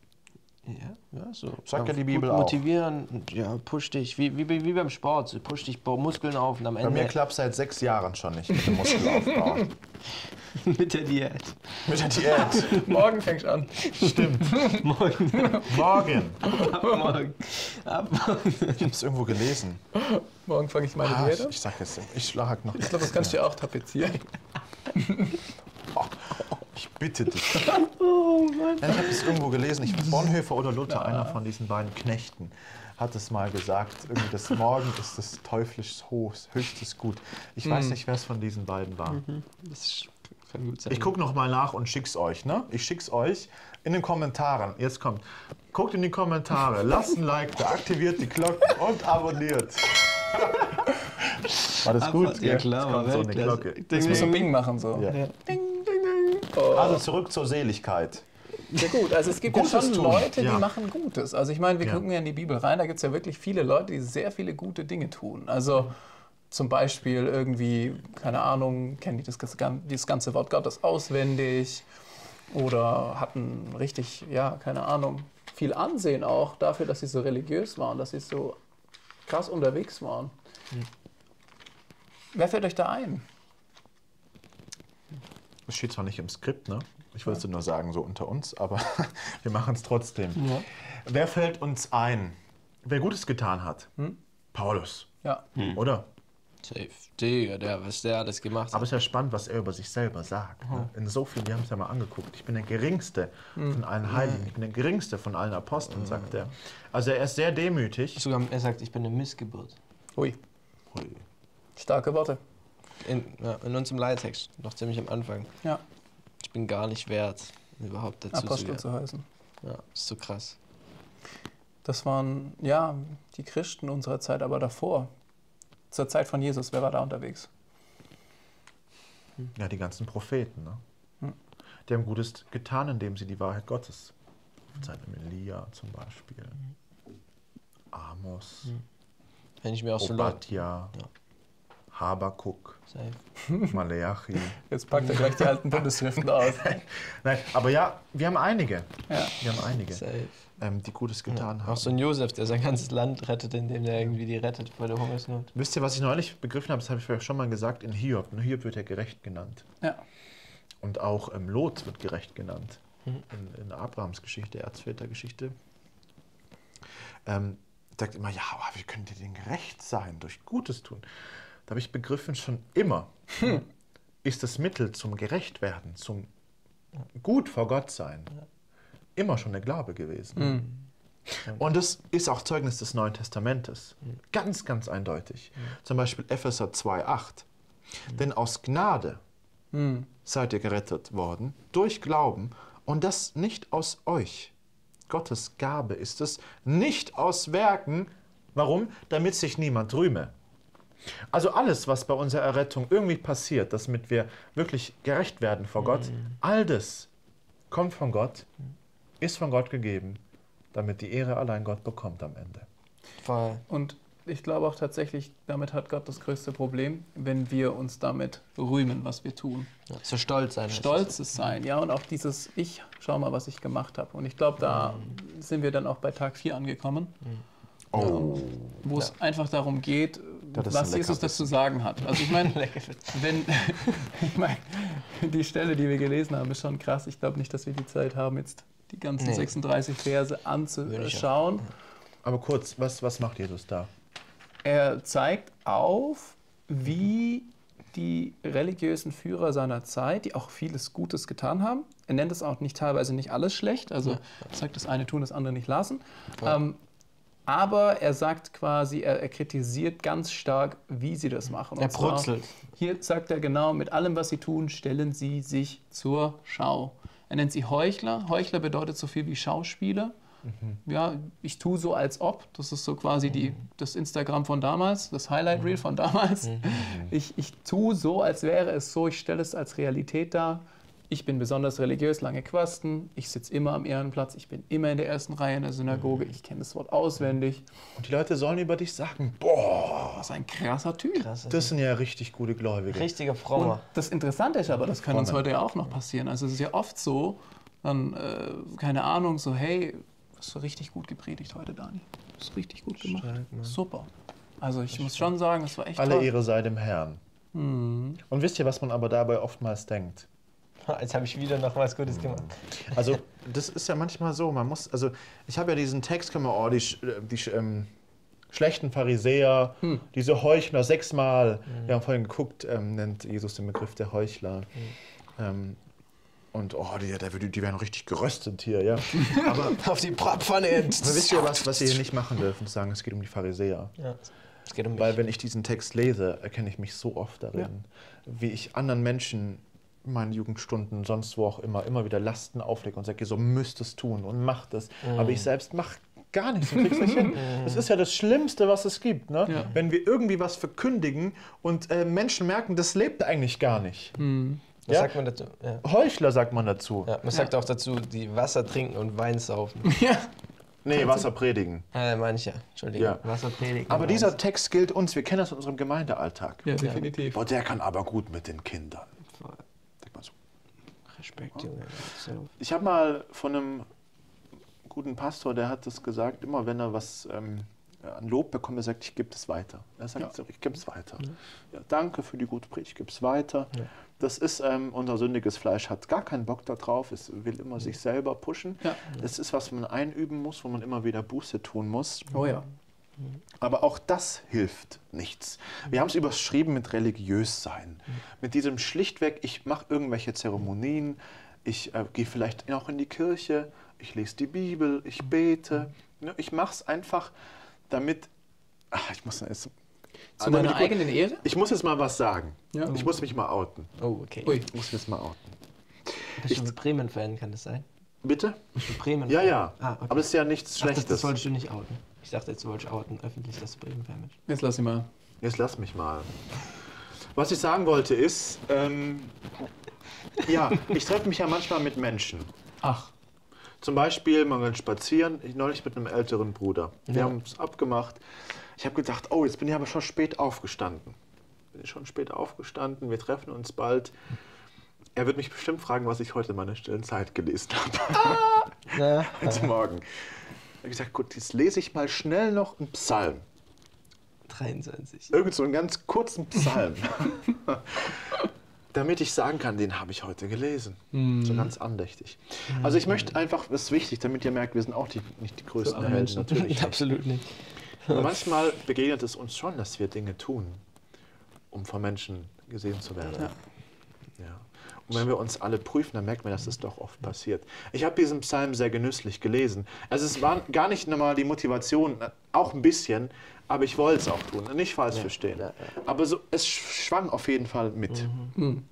Ja, ja, so. Sagt ja die Gut Bibel auch. motivieren, und ja, push dich, wie, wie, wie beim Sport, so push dich, bau Muskeln auf und am Bei Ende mir klappt es seit sechs Jahren schon nicht mit dem Muskelaufbau. mit der Diät. Mit der Diät. Morgen fängst du an. Stimmt. Morgen. Morgen. Ab morgen. Ab morgen. Ich habe es irgendwo gelesen. Morgen fange ich meine Ah, Diät ich, an. ich sag jetzt, ich schlag noch. Ich glaube, das kannst du ja auch tapezieren. Ich bitte dich. Oh Mann. Ja, ich habe es irgendwo gelesen. Ich, Bonhoeffer oder Luther, einer von diesen beiden Knechten, hat es mal gesagt. Irgendwie das Morgen ist das teuflisch hoch, höchstes Gut. Ich weiß nicht, wer es von diesen beiden war. Das ist- kann gut sein. Ich gucke noch mal nach und schick's euch. Ne? Ich schick's euch in den Kommentaren. Jetzt kommt. Guckt in die Kommentare, lasst ein Like da, aktiviert die Glocke und abonniert. War das gut? Ja gell? klar, Jetzt kommt war so eine Weltklasse. Glocke. Das muss so ein Bing machen so. Ja. Ja. Ding, ding, ding. Oh. Also zurück zur Seligkeit. Ja gut, also es gibt ja Gutes schon tun, Leute, die ja. machen Gutes. Also ich meine, wir Ja. gucken ja in die Bibel rein, da gibt es ja wirklich viele Leute, die sehr viele gute Dinge tun. Also zum Beispiel irgendwie, keine Ahnung, kennen die das, gan- das ganze Wort Gottes auswendig oder hatten richtig, ja, keine Ahnung, viel Ansehen auch dafür, dass sie so religiös waren, dass sie so krass unterwegs waren. Wer fällt euch da ein? Das steht zwar nicht im Skript, ne? Ich wollte nur sagen, so unter uns, aber wir machen es trotzdem. Ja. Wer fällt uns ein, wer Gutes getan hat? Paulus, Ja. oder? Safe. Digga, der, was der alles gemacht Aber hat. es ist ja spannend, was er über sich selber sagt. Ne? In so viel, wir haben es ja mal angeguckt. Ich bin der Geringste von allen Heiligen. Ich bin der Geringste von allen Aposteln, sagt er. Also er ist sehr demütig. Sogar, er sagt, ich bin eine Missgeburt. Ui, Ui. starke Worte. In, ja, in unserem Leittext, noch ziemlich am Anfang. Ja, Ich bin gar nicht wert, überhaupt dazu Apostel zu zu heißen. Ja, ist so krass. Das waren, ja, die Christen unserer Zeit, aber davor. Zur Zeit von Jesus, wer war da unterwegs? Ja, die ganzen Propheten. Ne? Die haben Gutes getan, indem sie die Wahrheit Gottes, auf Seiten Elia zum Beispiel, Amos, Wenn ich mir auch so Leute. Obadja, Habakuk, Safe. Maleachi. Jetzt packt er gleich die alten Bundesschriften aus. Nein, aber ja, wir haben einige. Ja. Wir haben einige, Safe. ähm, die Gutes getan Auch haben. so ein Josef, der sein ganzes Land rettet, indem er irgendwie die rettet vor der Hungersnot. Wisst ihr, was ich neulich begriffen habe, das habe ich vielleicht schon mal gesagt, in Hiob. In Hiob wird er gerecht genannt. Ja. Und auch ähm, Lot wird gerecht genannt. In, in Abrahams Geschichte, Erzvätergeschichte. Ähm, sagt immer, ja, aber wie könnt ihr denn gerecht sein durch Gutes tun? Da habe ich begriffen, schon immer Hm. ist das Mittel zum Gerechtwerden, zum gut vor Gott sein, immer schon der Glaube gewesen. Hm. Und das ist auch Zeugnis des Neuen Testamentes. Ganz, ganz eindeutig. Zum Beispiel Epheser zwei acht. Denn aus Gnade Hm. seid ihr gerettet worden, durch Glauben, und das nicht aus euch. Gottes Gabe ist es, nicht aus Werken. Warum? Damit sich niemand rühme. Also alles, was bei unserer Errettung irgendwie passiert, damit wir wirklich gerecht werden vor Gott, all das kommt von Gott, ist von Gott gegeben, damit die Ehre allein Gott bekommt am Ende. Voll. Und ich glaube auch tatsächlich, damit hat Gott das größte Problem, wenn wir uns damit rühmen, was wir tun. Ja, so stolz sein. heißt Stolzes sein, ja, und auch dieses Ich, schau mal, was ich gemacht habe. Und ich glaube, da sind wir dann auch bei Tag vier angekommen, Oh. wo es einfach darum geht, Das ist was ein Jesus Leckerbissen. dazu sagen hat. Also ich meine, wenn, ich meine, die Stelle, die wir gelesen haben, ist schon krass. Ich glaube nicht, dass wir die Zeit haben, jetzt die ganzen Nee. sechsunddreißig Verse Würde ich auch. anzuschauen. Aber kurz, was, was macht Jesus da? Er zeigt auf, wie die religiösen Führer seiner Zeit, die auch vieles Gutes getan haben. Er nennt es auch nicht teilweise nicht alles schlecht, also er sagt, das eine tun, das andere nicht lassen. Ja. Ähm, aber er sagt quasi, er, er kritisiert ganz stark, wie sie das machen. Er Und zwar, brutzelt. hier sagt er genau, mit allem, was sie tun, stellen sie sich zur Schau. Er nennt sie Heuchler. Heuchler bedeutet so viel wie Schauspieler. Ja, ich tue so, als ob. Das ist so quasi die, das Instagram von damals, das Highlight Reel von damals. Ich, ich tue so, als wäre es so. Ich stelle es als Realität dar. Ich bin besonders religiös, lange Quasten. Ich sitze immer am Ehrenplatz. Ich bin immer in der ersten Reihe in der Synagoge. Ich kenne das Wort auswendig. Und die Leute sollen über dich sagen, boah, Was ein krasser Typ. Krass. das sind ja richtig gute Gläubige. Richtiger Und Frommer. das Interessante ist aber, das kann uns Frommer. heute ja auch noch passieren. Also es ist ja oft so, dann, äh, keine Ahnung, so, hey, hast du richtig gut gepredigt heute, Dani. Hast du richtig gut gemacht. Stark, Mann. Super. Also ich muss schon sagen, das war echt Alle toll. Ehre sei dem Herrn. Mhm. Und wisst ihr, was man aber dabei oftmals denkt? Jetzt habe ich wieder noch was Gutes gemacht. Also, das ist ja manchmal so, man muss, also, ich habe ja diesen Text, können wir, oh, die, sch- die ähm, schlechten Pharisäer, Hm. diese Heuchler, sechsmal, wir haben vorhin geguckt, ähm, nennt Jesus den Begriff der Heuchler. Ähm, und, oh, die, die, die werden richtig geröstet hier, ja. Aber, Auf die Bratpfanne jetzt. aber wisst ihr, was, was wir hier nicht machen dürfen, zu sagen, es geht um die Pharisäer. Ja. Es geht um mich. Weil, wenn ich diesen Text lese, erkenne ich mich so oft darin, Ja. wie ich anderen Menschen in meinen Jugendstunden, sonst wo auch immer, immer wieder Lasten auflege und sage, ihr so müsst es tun und macht es. Aber ich selbst mache gar nichts und krieg's nicht hin. Das ist ja das Schlimmste, was es gibt. Ne? Ja. Wenn wir irgendwie was verkündigen und äh, Menschen merken, das lebt eigentlich gar nicht. Mhm. Was Ja? sagt man dazu? Ja. Heuchler sagt man dazu. Ja, man sagt auch dazu, die Wasser trinken und Wein saufen. Ja. Nee, Wasser predigen. äh, meine ich ja. Entschuldigung. Ja. Wasser predigen. Aber und dieser Wein Text gilt uns, wir kennen das in unserem Gemeindealltag. Ja, definitiv. Boah, der kann aber gut mit den Kindern. saufen. Denk mal so. Respekt, Junge. So. Ich habe mal von einem guten Pastor, der hat das gesagt, immer wenn er was ähm, an Lob bekommt, er sagt, ich gebe es weiter. Er sagt, Ja. so, ich gebe es weiter. Ja, danke für die gute Predigt, ich gebe es weiter. Ja. Das ist, ähm, unser sündiges Fleisch hat gar keinen Bock darauf, es will immer sich selber pushen. Ja. Das ist, was man einüben muss, wo man immer wieder Buße tun muss. Oh ja. Aber auch das hilft nichts. Wir haben es überschrieben mit religiös sein. Mit diesem schlichtweg, ich mache irgendwelche Zeremonien, ich äh, gehe vielleicht auch in die Kirche, ich lese die Bibel, ich bete. Ne, ich mache es einfach, damit, ach, ich muss jetzt, Zu damit meiner ich, eigenen Ehre? ich muss jetzt mal was sagen. Ja. Ich muss mich mal outen. Oh, okay. Ui. Ich muss mich jetzt mal outen. Bist du ein Bremen-Fan, kann das sein? Bitte? Bist du Bremen-Fan? Ja, ja. Ah, okay. Aber es ist ja nichts Ach, das, Schlechtes. das wolltest du nicht outen. Ich dachte, jetzt wolltest du outen, öffentlich, dass du Bremen-Fan bist. Jetzt lass ich mal. Jetzt lass mich mal. Was ich sagen wollte ist, ähm, ja, ich treffe mich ja manchmal mit Menschen. Ach. Zum Beispiel, man geht spazieren, ich neulich mit einem älteren Bruder. Wir Ja. haben es abgemacht. Ich habe gedacht, oh, jetzt bin ich aber schon spät aufgestanden. Bin ich schon spät aufgestanden, wir treffen uns bald. Er wird mich bestimmt fragen, was ich heute in meiner stillen Zeit gelesen habe. Ja. Heute Morgen. Ich habe gesagt, gut, jetzt lese ich mal schnell noch einen Psalm. dreiundzwanzig. Irgend so einen ganz kurzen Psalm. Damit ich sagen kann, den habe ich heute gelesen. So ganz andächtig. Also ich möchte einfach, das ist wichtig, damit ihr merkt, wir sind auch die, nicht die größten alle Helden, Menschen. natürlich nicht. Absolut nicht. Aber manchmal begegnet es uns schon, dass wir Dinge tun, um von Menschen gesehen zu werden. Ja. Ja. Und wenn wir uns alle prüfen, dann merkt man, dass das doch oft passiert. Ich habe diesen Psalm sehr genüsslich gelesen. Also es war gar nicht nochmal die Motivation, auch ein bisschen, aber ich wollte es auch tun, nicht falsch ja, verstehen. Ja, ja. Aber so, es schwang auf jeden Fall mit. Mhm.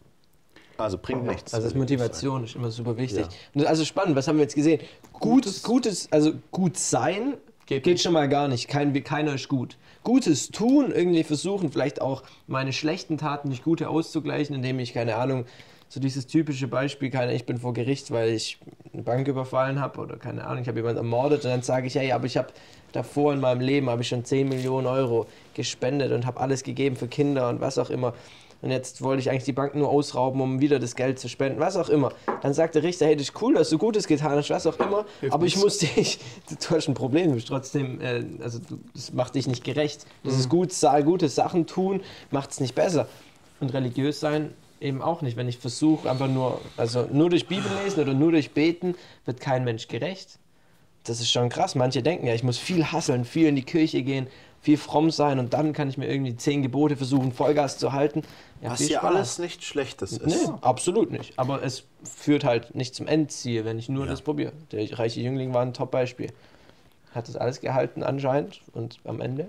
Also bringt nichts. Also das Motivation ist immer super wichtig. Ja. Also spannend, was haben wir jetzt gesehen? Gutes, Gutes, also gut sein geht, geht schon mal gar nicht. Kein, keiner ist gut. Gutes tun, irgendwie versuchen, vielleicht auch meine schlechten Taten durch gute auszugleichen, indem ich, keine Ahnung, so dieses typische Beispiel, keine, ich bin vor Gericht, weil ich eine Bank überfallen habe oder keine Ahnung, ich habe jemanden ermordet und dann sage ich, hey, aber ich habe davor in meinem Leben, habe ich schon zehn Millionen Euro gespendet und habe alles gegeben für Kinder und was auch immer. Und jetzt wollte ich eigentlich die Bank nur ausrauben, um wieder das Geld zu spenden, was auch immer. Dann sagt der Richter, hey, das ist cool, dass du Gutes getan hast, was auch immer, Hilf aber ich muss dich, du hast ein Problem, du bist trotzdem, äh, also du, das macht dich nicht gerecht. Das mhm. ist gut, gute Sachen tun, macht es nicht besser. Und religiös sein eben auch nicht. Wenn ich versuche, einfach nur, also nur durch Bibel lesen oder nur durch Beten, wird kein Mensch gerecht. Das ist schon krass. Manche denken ja, ich muss viel hasseln, viel in die Kirche gehen, viel fromm sein und dann kann ich mir irgendwie zehn Gebote versuchen, Vollgas zu halten. Ja, was ja alles nicht Schlechtes ist. Nee, absolut nicht. Aber es führt halt nicht zum Endziel, wenn ich nur ja. das probiere. Der reiche Jüngling war ein Top-Beispiel. Hat das alles gehalten anscheinend und am Ende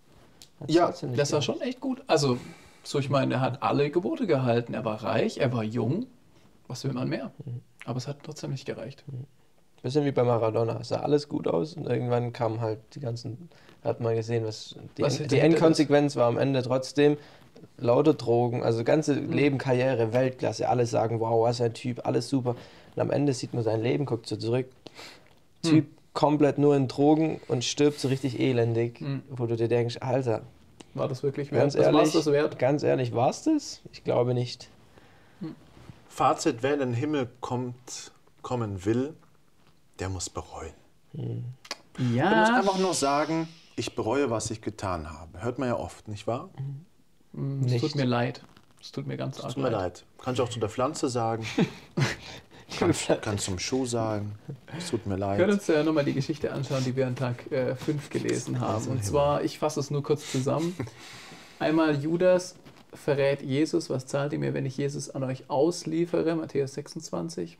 hat ja, das gehalten. War schon echt gut. Also, so ich meine, er hat alle Gebote gehalten. Er war reich, er war jung. Was will man mehr? Mhm. Aber es hat trotzdem nicht gereicht. Mhm. Bisschen wie bei Maradona. Es sah alles gut aus und irgendwann kamen halt die ganzen, hat man gesehen, was die, was die Endkonsequenz war am Ende trotzdem lauter Drogen, also ganze mhm. Leben, Karriere, Weltklasse, alle sagen, wow, was ein Typ, alles super. Und am Ende sieht man sein Leben, guckt so zurück, mhm. Typ komplett nur in Drogen und stirbt so richtig elendig, mhm. wo du dir denkst, Alter, war das wirklich wert? Ganz ehrlich, das wert? Ganz ehrlich, war es das? Ich glaube nicht. Mhm. Fazit, wer in den Himmel kommt, kommen will, der muss bereuen. Mhm. Ja. Du musst einfach nur sagen, ich bereue, was ich getan habe. Hört man ja oft, nicht wahr? Mhm. Es tut mir leid. Es tut mir ganz arg leid. Es tut mir leid. leid. Kannst du auch zu der Pflanze sagen. kannst, kannst zum Schuh sagen. Es tut mir leid. Wir können uns ja nochmal die Geschichte anschauen, die wir an Tag fünf äh, gelesen haben. Und zwar, ich fasse es nur kurz zusammen. Einmal Judas verrät Jesus. Was zahlt ihr mir, wenn ich Jesus an euch ausliefere? Matthäus sechsundzwanzig.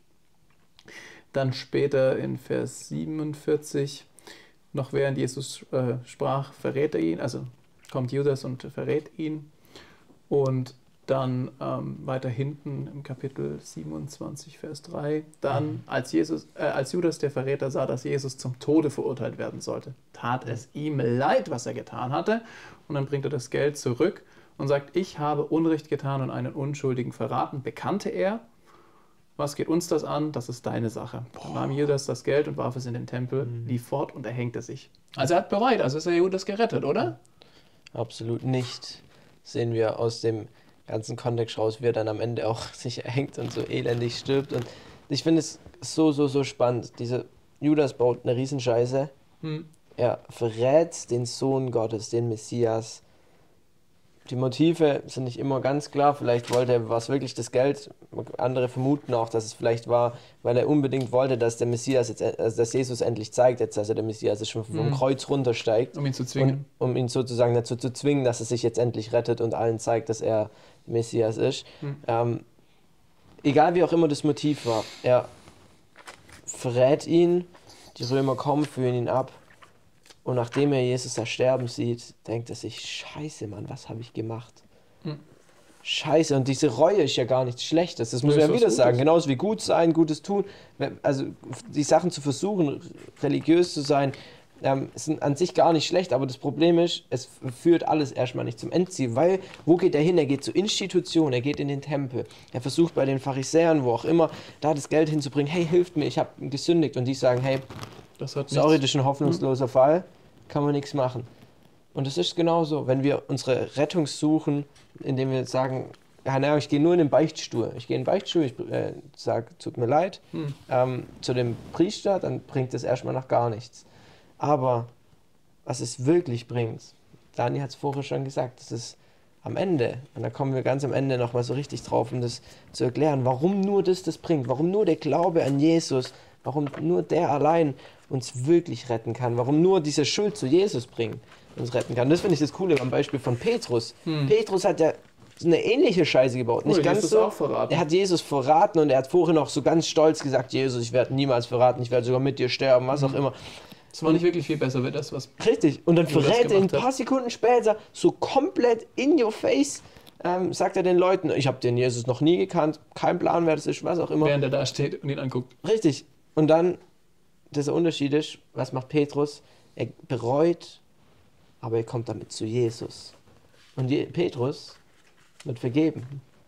Dann später in Vers siebenundvierzig, noch während Jesus äh, sprach, verrät er ihn, also kommt Judas und verrät ihn. Und dann ähm, weiter hinten im Kapitel siebenundzwanzig, Vers drei, dann mhm. als, Jesus, äh, als Judas der Verräter sah, dass Jesus zum Tode verurteilt werden sollte, tat es ihm leid, was er getan hatte. Und dann bringt er das Geld zurück und sagt, ich habe Unrecht getan und einen Unschuldigen verraten, bekannte er. Was geht uns das an? Das ist deine Sache. Dann nahm Judas das Geld und warf es in den Tempel, mhm. lief fort und erhängte sich. Also er hat bereut, also ist er Judas gerettet, oder? Absolut nicht. Sehen wir aus dem ganzen Kontext raus, wie er dann am Ende auch sich erhängt und so elendig stirbt. Und ich finde es so, so, so spannend. Dieser Judas baut eine Riesenscheiße. Hm. Er verrät den Sohn Gottes, den Messias. Die Motive sind nicht immer ganz klar. Vielleicht wollte er, war es wirklich das Geld. Andere vermuten auch, dass es vielleicht war, weil er unbedingt wollte, dass der Messias, jetzt, also dass Jesus endlich zeigt, jetzt, dass er der Messias ist, schon vom mhm. Kreuz runtersteigt. Um ihn zu zwingen. Und, um ihn sozusagen dazu zu zwingen, dass er sich jetzt endlich rettet und allen zeigt, dass er Messias ist. Mhm. Ähm, egal wie auch immer das Motiv war, er verrät ihn, die Römer kommen, führen ihn ab. Und nachdem er Jesus da sterben sieht, denkt er sich, scheiße, Mann, was habe ich gemacht? Hm. Scheiße, und diese Reue ist ja gar nichts Schlechtes. Das muss man ja wieder sagen. Genauso wie gut sein, Gutes tun. Also die Sachen zu versuchen, religiös zu sein, ähm, sind an sich gar nicht schlecht. Aber das Problem ist, es führt alles erstmal nicht zum Endziel. Weil, wo geht er hin? Er geht zur Institution, er geht in den Tempel. Er versucht bei den Pharisäern, wo auch immer, da das Geld hinzubringen. Hey, hilft mir, ich habe gesündigt. Und die sagen, hey, das hat sorry, das ist ein hoffnungsloser hm. Fall. Kann man nichts machen. Und es ist genauso, wenn wir unsere Rettung suchen, indem wir sagen, ja, na, ich gehe nur in den Beichtstuhl. Ich gehe in den Beichtstuhl, ich äh, sage, tut mir leid, hm. ähm, zu dem Priester, dann bringt es erstmal noch gar nichts. Aber was es wirklich bringt, Dani hat es vorher schon gesagt, das ist am Ende, und da kommen wir ganz am Ende nochmal so richtig drauf, um das zu erklären, warum nur das das bringt, warum nur der Glaube an Jesus, warum nur der allein uns wirklich retten kann, warum nur diese Schuld zu Jesus bringen, uns retten kann. Das finde ich das Coole am Beispiel von Petrus. Hm. Petrus hat ja eine ähnliche Scheiße gebaut. Nicht Oh, ganz Jesus so. auch verraten. Er hat Jesus verraten und er hat vorher noch so ganz stolz gesagt, Jesus, ich werde niemals verraten, ich werde sogar mit dir sterben, was auch immer. Das war nicht wirklich viel besser, wie das, was... Richtig. Und dann Judas verrät er ein gemacht hat. paar Sekunden später, so komplett in your face, ähm, sagt er den Leuten, ich habe den Jesus noch nie gekannt, kein Plan, wer das ist, was auch immer. Während er da steht und ihn anguckt. Richtig. Und dann, dieser Unterschied ist, was macht Petrus? Er bereut, aber er kommt damit zu Jesus. Und Je Petrus wird vergeben.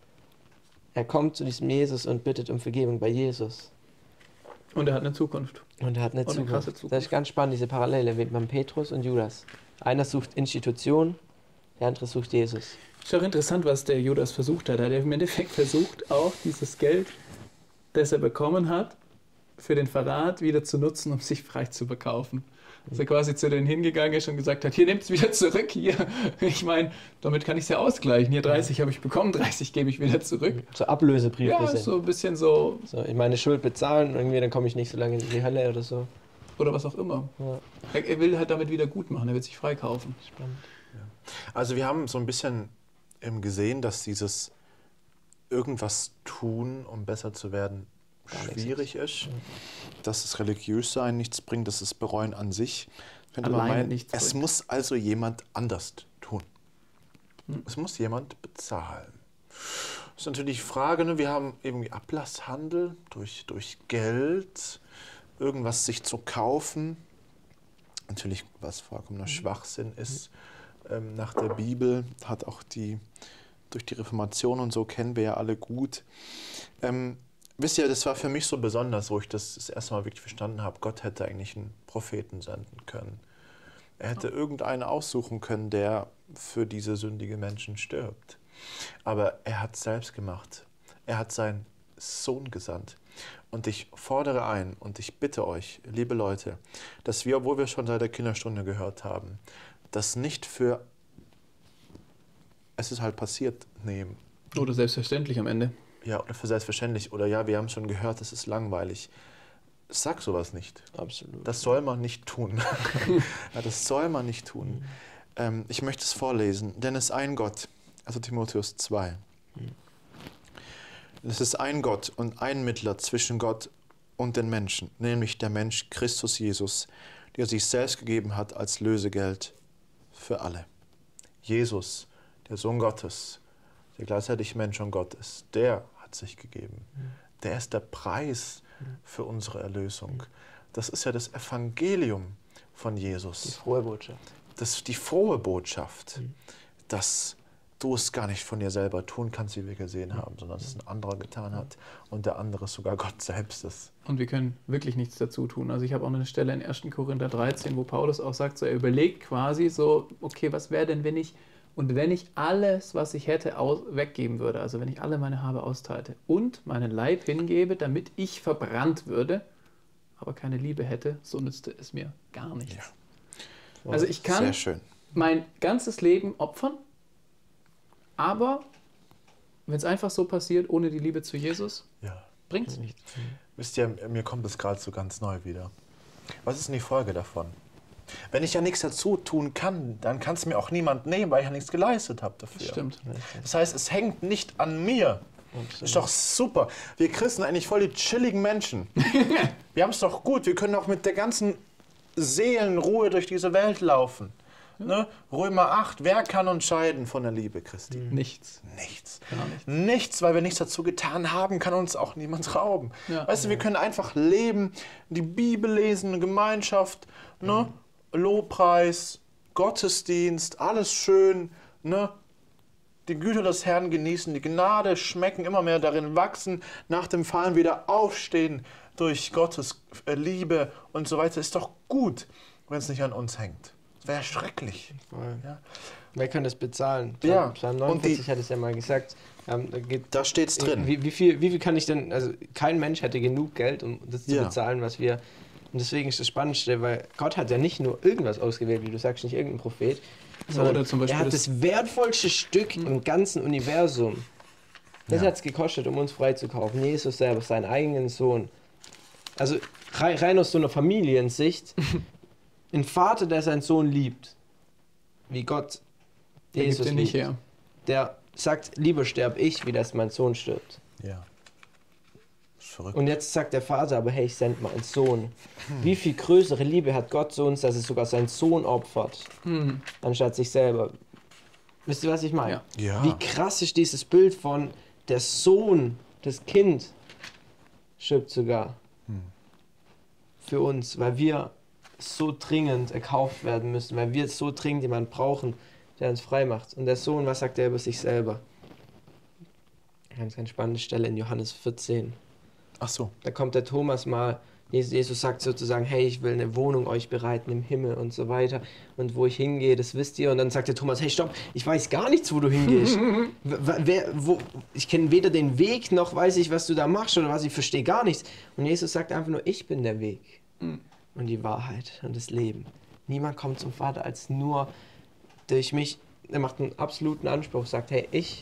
Er kommt zu diesem Jesus und bittet um Vergebung bei Jesus. Und er hat eine Zukunft. Und er hat eine Und eine Zukunft. krasse Zukunft. Das ist ganz spannend, diese Parallele mit man Petrus und Judas. Einer sucht Institution, der andere sucht Jesus. Ist auch interessant, was der Judas versucht hat. Er hat im Endeffekt versucht, auch dieses Geld, das er bekommen hat, für den Verrat wieder zu nutzen, um sich frei zu verkaufen. Dass er quasi zu denen hingegangen ist und gesagt hat, hier, nehmt es wieder zurück, hier. Ich meine, damit kann ich es ja ausgleichen. Hier dreißig habe ich bekommen, dreißig gebe ich wieder zurück. So Ablösebrief. Ja, bisschen. so ein bisschen so, So, ich meine Schuld bezahlen, irgendwie, dann komme ich nicht so lange in die Hölle oder so. oder was auch immer. Ja. Er, er will halt damit wieder gut machen, er will sich freikaufen. Spannend. Also wir haben so ein bisschen ähm, gesehen, dass dieses irgendwas tun, um besser zu werden, Gar nichts schwierig ist. Dass das Religiössein nichts bringt, dass das Bereuen an sich. Könnte man Alleine meinen, nichts es bringt. muss also jemand anders tun. Hm. Es muss jemand bezahlen. Das ist natürlich die Frage, ne? Wir haben irgendwie Ablasshandel durch, durch Geld, irgendwas sich zu kaufen. Natürlich, was vollkommener Schwachsinn ist, ähm, nach der Bibel, hat auch die, durch die Reformation und so kennen wir ja alle gut. Ähm, wisst ihr, das war für mich so besonders, wo ich das das erste Mal wirklich verstanden habe, Gott hätte eigentlich einen Propheten senden können. Er hätte irgendeinen aussuchen können, der für diese sündigen Menschen stirbt. Aber er hat es selbst gemacht. Er hat seinen Sohn gesandt. Und ich fordere ein und ich bitte euch, liebe Leute, dass wir, obwohl wir schon seit der Kinderstunde gehört haben, das nicht für, es ist halt passiert, nehmen. Oder selbstverständlich am Ende. Ja, oder für selbstverständlich. Oder ja, wir haben schon gehört, das ist langweilig. Sag sowas nicht. Absolut. Das soll man nicht tun. Ja, das soll man nicht tun. Ähm, ich möchte es vorlesen. Denn es ist ein Gott, also Timotheus zwei. Es ist ein Gott und ein Mittler zwischen Gott und den Menschen, nämlich der Mensch Christus Jesus, der sich selbst gegeben hat als Lösegeld für alle. Jesus, der Sohn Gottes, der gleichzeitig Mensch und Gott ist, der hat sich gegeben. Der ist der Preis für unsere Erlösung. Das ist ja das Evangelium von Die Jesus. frohe Botschaft. Das ist die frohe Botschaft, dass du es gar nicht von dir selber tun kannst, wie wir gesehen haben, sondern dass es ein anderer getan hat und der andere sogar Gott selbst ist. Und wir können wirklich nichts dazu tun. Also ich habe auch eine Stelle in ersten Korinther dreizehn, wo Paulus auch sagt, so er überlegt quasi so, okay, was wäre denn, wenn ich, und wenn ich alles, was ich hätte, aus, weggeben würde, also wenn ich alle meine Habe austeilte und meinen Leib hingebe, damit ich verbrannt würde, aber keine Liebe hätte, so nützte es mir gar nichts. Ja. Also ich kann Sehr schön. mein ganzes Leben opfern, aber wenn es einfach so passiert, ohne die Liebe zu Jesus, Ja. bringt es nichts. Wisst ihr, mir kommt das gerade so ganz neu wieder. Was ist denn die Folge davon? Wenn ich ja nichts dazu tun kann, dann kann es mir auch niemand nehmen, weil ich ja nichts geleistet habe dafür. Stimmt. Das heißt, es hängt nicht an mir. Ist doch super. Wir Christen sind eigentlich voll die chilligen Menschen. Wir haben es doch gut. Wir können auch mit der ganzen Seelenruhe durch diese Welt laufen. Ne? Römer acht, wer kann uns scheiden von der Liebe Christi? Nichts. Nichts. Gar nichts. Nichts, weil wir nichts dazu getan haben, kann uns auch niemand rauben. Ja. Weißt du, wir können einfach leben, die Bibel lesen, eine Gemeinschaft, ne? Lobpreis, Gottesdienst, alles schön, ne? Die Güte des Herrn genießen, die Gnade schmecken, immer mehr darin wachsen, nach dem Fallen wieder aufstehen durch Gottes äh, Liebe und so weiter. Ist doch gut, wenn es nicht an uns hängt. Das wäre ja schrecklich. Voll. Ja. Wer kann das bezahlen? Ja. Psalm Und neunundvierzig die- hat es ja mal gesagt. Ähm, da geht, Da steht es drin. Wie, wie, viel, wie viel kann ich denn, also kein Mensch hätte genug Geld, um das zu Ja. bezahlen, was wir, und deswegen ist das Spannendste, weil Gott hat ja nicht nur irgendwas ausgewählt, wie du sagst, nicht irgendein Prophet, sondern Oder zum Beispiel er hat das- das wertvollste Stück im ganzen Universum. Das Ja. hat es gekostet, um uns freizukaufen. Jesus selber, seinen eigenen Sohn. Also rein, rein aus so einer Familiensicht, ein Vater, der seinen Sohn liebt, wie Gott Der Jesus gibt den nicht liebt, her. der sagt, lieber sterb ich, wie dass mein Sohn stirbt. Ja. Verrückt. Und jetzt sagt der Vater, aber hey, ich sende mal einen Sohn. Hm. Wie viel größere Liebe hat Gott zu uns, dass es sogar seinen Sohn opfert, hm. anstatt sich selber. Wisst ihr, was ich meine? Ja. Ja. Wie krass ist dieses Bild von der Sohn, das Kind, stirbt sogar hm. für uns, weil wir so dringend erkauft werden müssen, weil wir so dringend jemanden brauchen, der uns frei macht. Und der Sohn, was sagt er über sich selber? Ganz, ganz spannende Stelle in Johannes vierzehn. Ach so. Da kommt der Thomas mal, Jesus sagt sozusagen, hey, ich will eine Wohnung euch bereiten im Himmel und so weiter. Und wo ich hingehe, das wisst ihr. Und dann sagt der Thomas, hey, stopp, ich weiß gar nichts, wo du hingehst. Wer, wo, ich kenne weder den Weg, noch weiß ich, was du da machst oder was, ich verstehe gar nichts. Und Jesus sagt einfach nur, ich bin der Weg und die Wahrheit und das Leben. Niemand kommt zum Vater als nur durch mich. Er macht einen absoluten Anspruch, sagt, hey, ich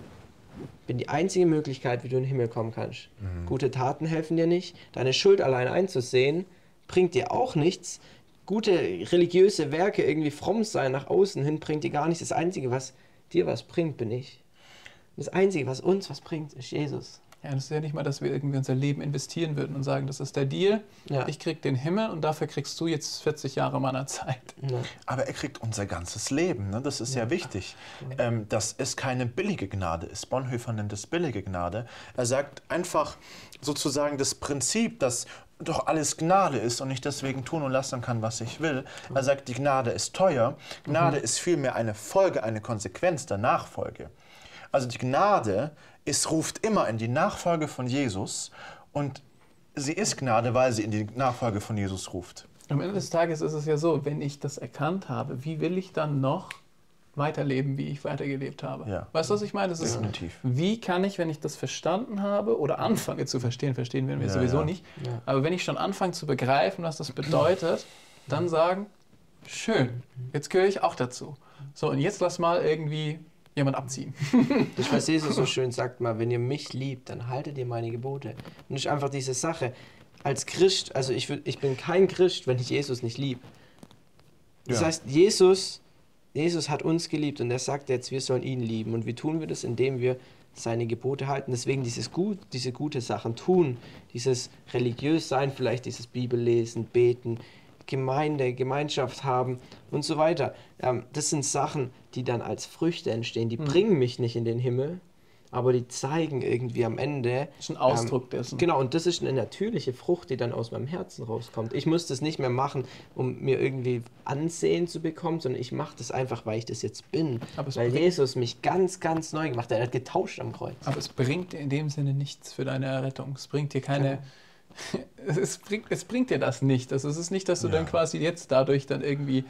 bin die einzige Möglichkeit, wie du in den Himmel kommen kannst. Mhm. Gute Taten helfen dir nicht. Deine Schuld allein einzusehen, bringt dir auch nichts. Gute religiöse Werke, irgendwie fromm sein nach außen hin, bringt dir gar nichts. Das Einzige, was dir was bringt, bin ich. Das Einzige, was uns was bringt, ist Jesus. Ja, das ist ja nicht mal, dass wir irgendwie unser Leben investieren würden und sagen, das ist der Deal, ja. ich krieg den Himmel und dafür kriegst du jetzt vierzig Jahre meiner Zeit. Ja. Aber er kriegt unser ganzes Leben, ne? Das ist ja, ja wichtig. Ja. Ähm, dass es keine billige Gnade ist. Bonhoeffer nennt es billige Gnade. Er sagt einfach sozusagen das Prinzip, dass doch alles Gnade ist und ich deswegen tun und lassen kann, was ich will. Er sagt, die Gnade ist teuer. Gnade mhm. ist vielmehr eine Folge, eine Konsequenz der Nachfolge. Also die Gnade es ruft immer in die Nachfolge von Jesus und sie ist Gnade, weil sie in die Nachfolge von Jesus ruft. Am Ende des Tages ist es ja so, wenn ich das erkannt habe, wie will ich dann noch weiterleben, wie ich weitergelebt habe? Ja. Weißt du, was ich meine? Das ist, definitiv. Wie kann ich, wenn ich das verstanden habe oder anfange zu verstehen, verstehen werden wir ja, sowieso ja. nicht, ja. aber wenn ich schon anfange zu begreifen, was das bedeutet, dann sagen, schön, jetzt gehöre ich auch dazu. So, und jetzt lass mal irgendwie jemand abziehen. Das, was Jesus so schön sagt, mal, wenn ihr mich liebt, dann haltet ihr meine Gebote. Und das ist einfach diese Sache. Als Christ, also ich, ich bin kein Christ, wenn ich Jesus nicht liebe. Das ja. heißt, Jesus, Jesus hat uns geliebt und er sagt jetzt, wir sollen ihn lieben. Und wie tun wir das? Indem wir seine Gebote halten. Deswegen dieses Gut, diese gute Sachen tun, dieses religiös sein, vielleicht dieses Bibellesen, beten, Gemeinde, Gemeinschaft haben und so weiter. Ähm, das sind Sachen, die dann als Früchte entstehen. Die mhm. bringen mich nicht in den Himmel, aber die zeigen irgendwie am Ende... Das ist ein Ausdruck ähm, dessen. Genau, und das ist eine natürliche Frucht, die dann aus meinem Herzen rauskommt. Ich muss das nicht mehr machen, um mir irgendwie Ansehen zu bekommen, sondern ich mache das einfach, weil ich das jetzt bin. Weil Jesus mich ganz, ganz neu gemacht hat. Er hat getauscht am Kreuz. Aber es bringt dir in dem Sinne nichts für deine Errettung. Es bringt dir keine... Ja. Es bringt, es bringt dir das nicht. Also es ist nicht, dass du ja. dann quasi jetzt dadurch dann irgendwie...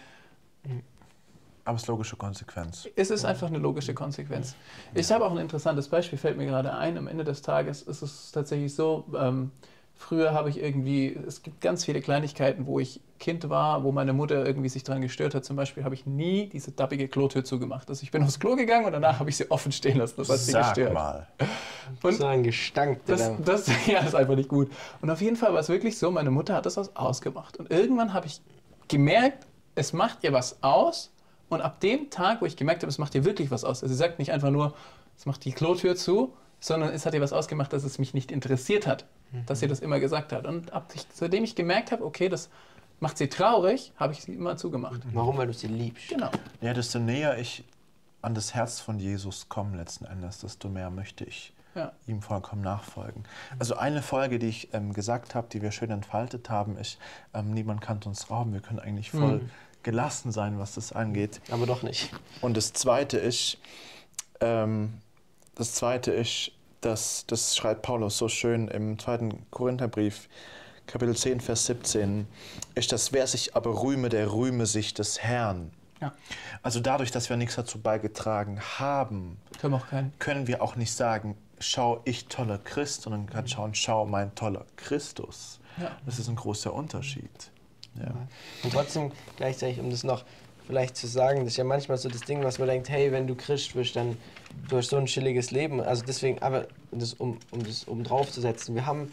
Aber es ist logische Konsequenz. Es ist einfach eine logische Konsequenz. Ja. Ich habe auch ein interessantes Beispiel, fällt mir gerade ein. Am Ende des Tages ist es tatsächlich so, ähm, früher habe ich irgendwie, es gibt ganz viele Kleinigkeiten, wo ich Kind war, wo meine Mutter irgendwie sich dran gestört hat. Zum Beispiel habe ich nie diese dappige Klotür zugemacht. Also ich bin aufs Klo gegangen und danach habe ich sie offen stehen lassen. Das hat sie gestört. Sag mal. Und so ein Gestank. Das, das, ja, das ist einfach nicht gut. Und auf jeden Fall war es wirklich so, meine Mutter hat das was ausgemacht. Und irgendwann habe ich gemerkt, es macht ihr was aus. Und ab dem Tag, wo ich gemerkt habe, es macht ihr wirklich was aus. Also sie sagt nicht einfach nur, es macht die Klotür zu, sondern es hat ihr was ausgemacht, dass es mich nicht interessiert hat, mhm. dass sie das immer gesagt hat. Und ab, seitdem ich gemerkt habe, okay, das macht sie traurig, habe ich sie immer zugemacht. Warum? Weil du sie liebst. Genau. Ja, desto näher ich an das Herz von Jesus komme letzten Endes, desto mehr möchte ich ja. ihm vollkommen nachfolgen. Also eine Folge, die ich ähm, gesagt habe, die wir schön entfaltet haben, ist, ähm, niemand kann uns rauben, wir können eigentlich voll mhm. gelassen sein, was das angeht. Aber doch nicht. Und das Zweite ist, ähm, das Zweite ist, dass, das schreibt Paulus so schön im zweiten Korintherbrief, Kapitel zehn, Vers siebzehn, ist, dass wer sich aber rühme, der rühme sich des Herrn. Ja. Also dadurch, dass wir nichts dazu beigetragen haben, können wir auch, keinen. können wir auch nicht sagen, schau, ich toller Christ, sondern kann schauen, schau, mein toller Christus. Ja. Das ist ein großer Unterschied. Ja. Und trotzdem gleichzeitig, um das noch vielleicht zu sagen, das ist ja manchmal so das Ding, was man denkt, hey, wenn du Christ wirst, dann du hast so ein chilliges Leben. Also deswegen, aber das, um, um das oben drauf zu setzen, wir haben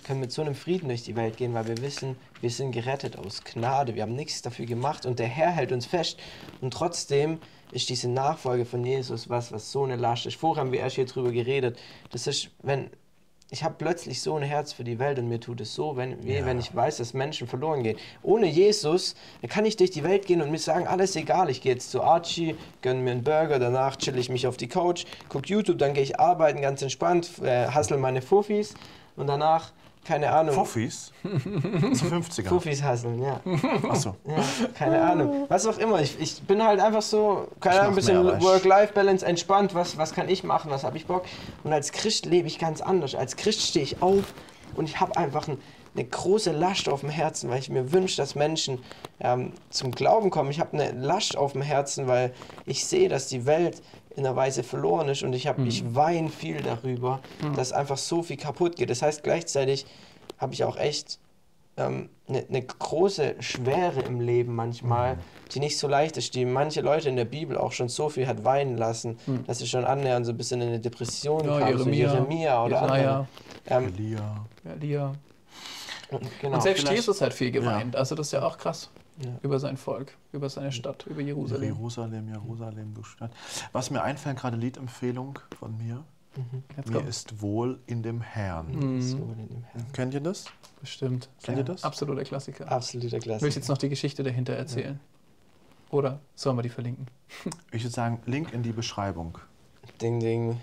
können mit so einem Frieden durch die Welt gehen, weil wir wissen, wir sind gerettet aus Gnade, wir haben nichts dafür gemacht und der Herr hält uns fest. Und trotzdem ist diese Nachfolge von Jesus was, was so eine Last ist. Vorher haben wir erst hier drüber geredet. Das ist, wenn ich habe plötzlich so ein Herz für die Welt und mir tut es so wenn, weh, ja. wenn ich weiß, dass Menschen verloren gehen. Ohne Jesus, da kann ich durch die Welt gehen und mir sagen, alles egal, ich gehe jetzt zu Archie, gönne mir einen Burger, danach chill ich mich auf die Couch, gucke YouTube, dann gehe ich arbeiten, ganz entspannt, äh, hustle meine Fuffis und danach, keine Ahnung. Fuffis? Zu fünfziger. Fuffis hustlen, ja. Achso. Ja, keine Ahnung. Was auch immer. Ich, ich bin halt einfach so, keine Ahnung, ein bisschen Work-Life-Balance, entspannt. Was, was kann ich machen? Was habe ich Bock? Und als Christ lebe ich ganz anders. Als Christ stehe ich auf und ich habe einfach ein, eine große Last auf dem Herzen, weil ich mir wünsche, dass Menschen ähm, zum Glauben kommen. Ich habe eine Last auf dem Herzen, weil ich sehe, dass die Welt in einer Weise verloren ist und ich, hab, mhm. ich weine viel darüber, mhm. dass einfach so viel kaputt geht. Das heißt, gleichzeitig habe ich auch echt ähm, eine, eine große Schwere im Leben manchmal, mhm. die nicht so leicht ist, die manche Leute in der Bibel auch schon so viel hat weinen lassen, mhm. dass sie schon annähernd so ein bisschen in eine Depression ja, kamen, Jeremia, so Jeremia oder andere. Ähm, Elia. Elia. Und, genau, und selbst Jesus hat viel geweint, ja. Also das ist ja auch krass. Ja. Über sein Volk, über seine Stadt, über Jerusalem. Jerusalem, Jerusalem, du Stadt. Was mir einfällt, gerade Liedempfehlung von mir. Mhm. Mir ist wohl in dem Herrn. Mhm. Ist wohl in dem Herrn. Kennt ihr das? Bestimmt. Kennt ja. ihr das? Absoluter Klassiker. Absoluter Klassiker. Willst du jetzt noch die Geschichte dahinter erzählen? Ja. Oder sollen wir die verlinken? Ich würde sagen, Link in die Beschreibung. Ding, ding.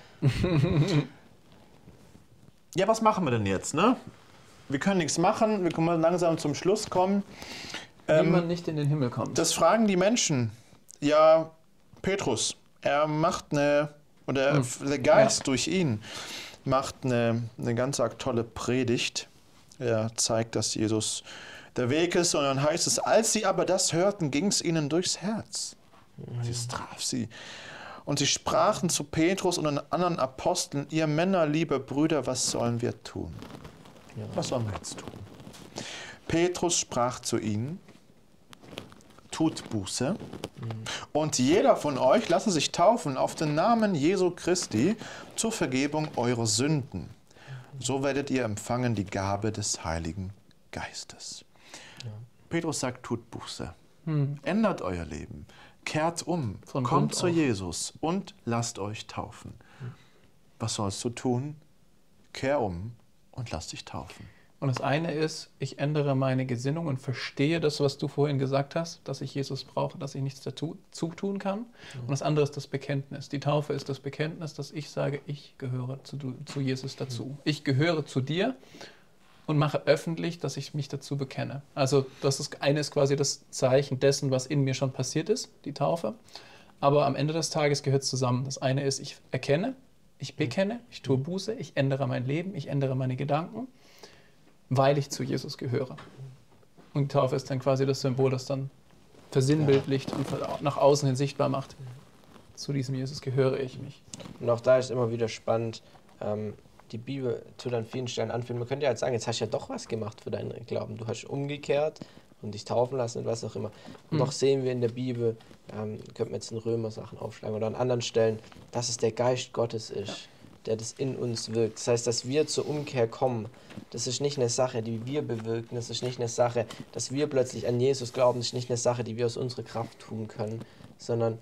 Ja, was machen wir denn jetzt, ne? Wir können nichts machen, wir können mal langsam zum Schluss kommen. Wie ähm, man nicht in den Himmel kommt. Das fragen die Menschen. Ja, Petrus, er macht eine, oder hm. der Geist ja. durch ihn macht eine, eine ganz arg tolle Predigt. Er zeigt, dass Jesus der Weg ist und dann heißt es, als sie aber das hörten, ging es ihnen durchs Herz. Mhm. Es traf sie. Und sie sprachen zu Petrus und den anderen Aposteln, ihr Männer, liebe Brüder, was sollen wir tun? Ja. Was sollen wir jetzt tun? Petrus sprach zu ihnen, tut Buße mhm. und jeder von euch lasse sich taufen auf den Namen Jesu Christi zur Vergebung eurer Sünden. So werdet ihr empfangen die Gabe des Heiligen Geistes. Ja. Petrus sagt, tut Buße, mhm. ändert euer Leben, kehrt um, von kommt zu auf. Jesus und lasst euch taufen. Mhm. Was sollst du tun? Kehr um und lass dich taufen. Und das eine ist, ich ändere meine Gesinnung und verstehe das, was du vorhin gesagt hast, dass ich Jesus brauche, dass ich nichts dazu tun kann. Mhm. Und das andere ist das Bekenntnis. Die Taufe ist das Bekenntnis, dass ich sage, ich gehöre zu, zu Jesus dazu. Mhm. Ich gehöre zu dir und mache öffentlich, dass ich mich dazu bekenne. Also das ist, eine ist quasi das Zeichen dessen, was in mir schon passiert ist, die Taufe. Aber am Ende des Tages gehört es zusammen. Das eine ist, ich erkenne, ich bekenne, ich tue Buße, ich ändere mein Leben, ich ändere meine Gedanken, weil ich zu Jesus gehöre. Und die Taufe ist dann quasi das Symbol, das dann versinnbildlicht ja. und nach außen hin sichtbar macht. Zu diesem Jesus gehöre ich mich. Und auch da ist immer wieder spannend, ähm, die Bibel tut an vielen Stellen anfühlen. Man könnte ja halt sagen, jetzt hast du ja doch was gemacht für deinen Glauben. Du hast umgekehrt und dich taufen lassen und was auch immer. Und noch mhm. sehen wir in der Bibel, ähm, könnten wir jetzt in Römer-Sachen aufschlagen oder an anderen Stellen, dass es der Geist Gottes ist, ja. der das in uns wirkt. Das heißt, dass wir zur Umkehr kommen. Das ist nicht eine Sache, die wir bewirken. Das ist nicht eine Sache, dass wir plötzlich an Jesus glauben. Das ist nicht eine Sache, die wir aus unserer Kraft tun können, sondern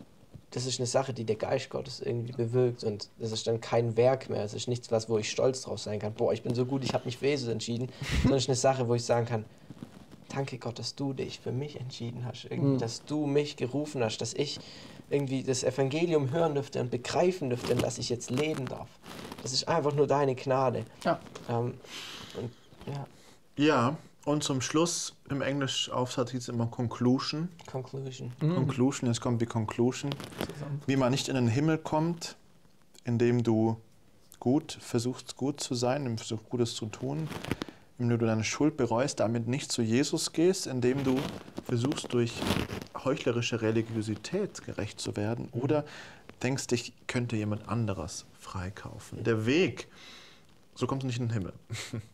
das ist eine Sache, die der Geist Gottes irgendwie bewirkt. Und das ist dann kein Werk mehr. Es ist nichts, was, wo ich stolz drauf sein kann. Boah, ich bin so gut, ich habe mich für Jesus entschieden. Sondern es ist eine Sache, wo ich sagen kann, danke Gott, dass du dich für mich entschieden hast. Irgendwie, mhm. dass du mich gerufen hast, dass ich irgendwie das Evangelium hören dürfte und begreifen dürfte, dass ich jetzt leben darf. Das ist einfach nur deine Gnade. Ja. Ähm, und, ja. ja, und zum Schluss im Englisch-Aufsatz hieß es immer Conclusion. Conclusion. Mhm. Conclusion, jetzt kommt die Conclusion. Wie man nicht in den Himmel kommt, indem du gut versuchst, gut zu sein, indem du versuchst, Gutes zu tun, indem du deine Schuld bereust, damit nicht zu Jesus gehst, indem du versuchst, durch heuchlerische Religiosität gerecht zu werden oder denkst, dich könnte jemand anderes freikaufen. Der Weg, so kommst du nicht in den Himmel.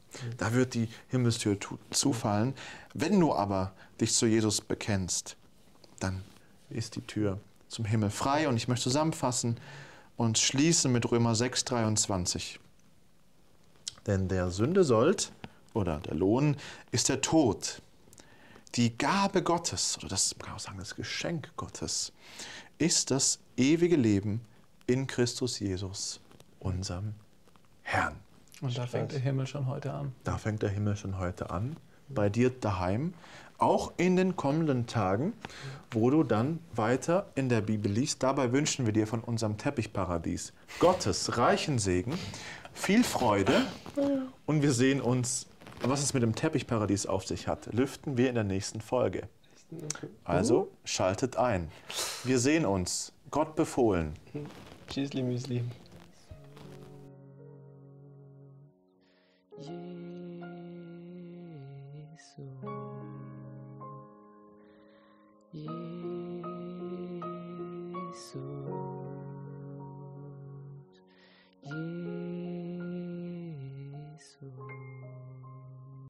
Da wird die Himmelstür zufallen. Wenn du aber dich zu Jesus bekennst, dann ist die Tür zum Himmel frei. Und ich möchte zusammenfassen und schließen mit Römer sechs, dreiundzwanzig. Denn der Sünde Sold oder der Lohn ist der Tod. Die Gabe Gottes, oder das kann man auch sagen, das Geschenk Gottes, ist das ewige Leben in Christus Jesus, unserem Herrn. Und da fängt der Himmel schon heute an. Da fängt der Himmel schon heute an, bei dir daheim, auch in den kommenden Tagen, wo du dann weiter in der Bibel liest. Dabei wünschen wir dir von unserem Teppichparadies Gottes reichen Segen, viel Freude und wir sehen uns, was es mit dem Teppichparadies auf sich hat, lüften wir in der nächsten Folge. Also schaltet ein. Wir sehen uns. Gott befohlen. Tschüssli Müsli. Jesus, Jesus, Jesus.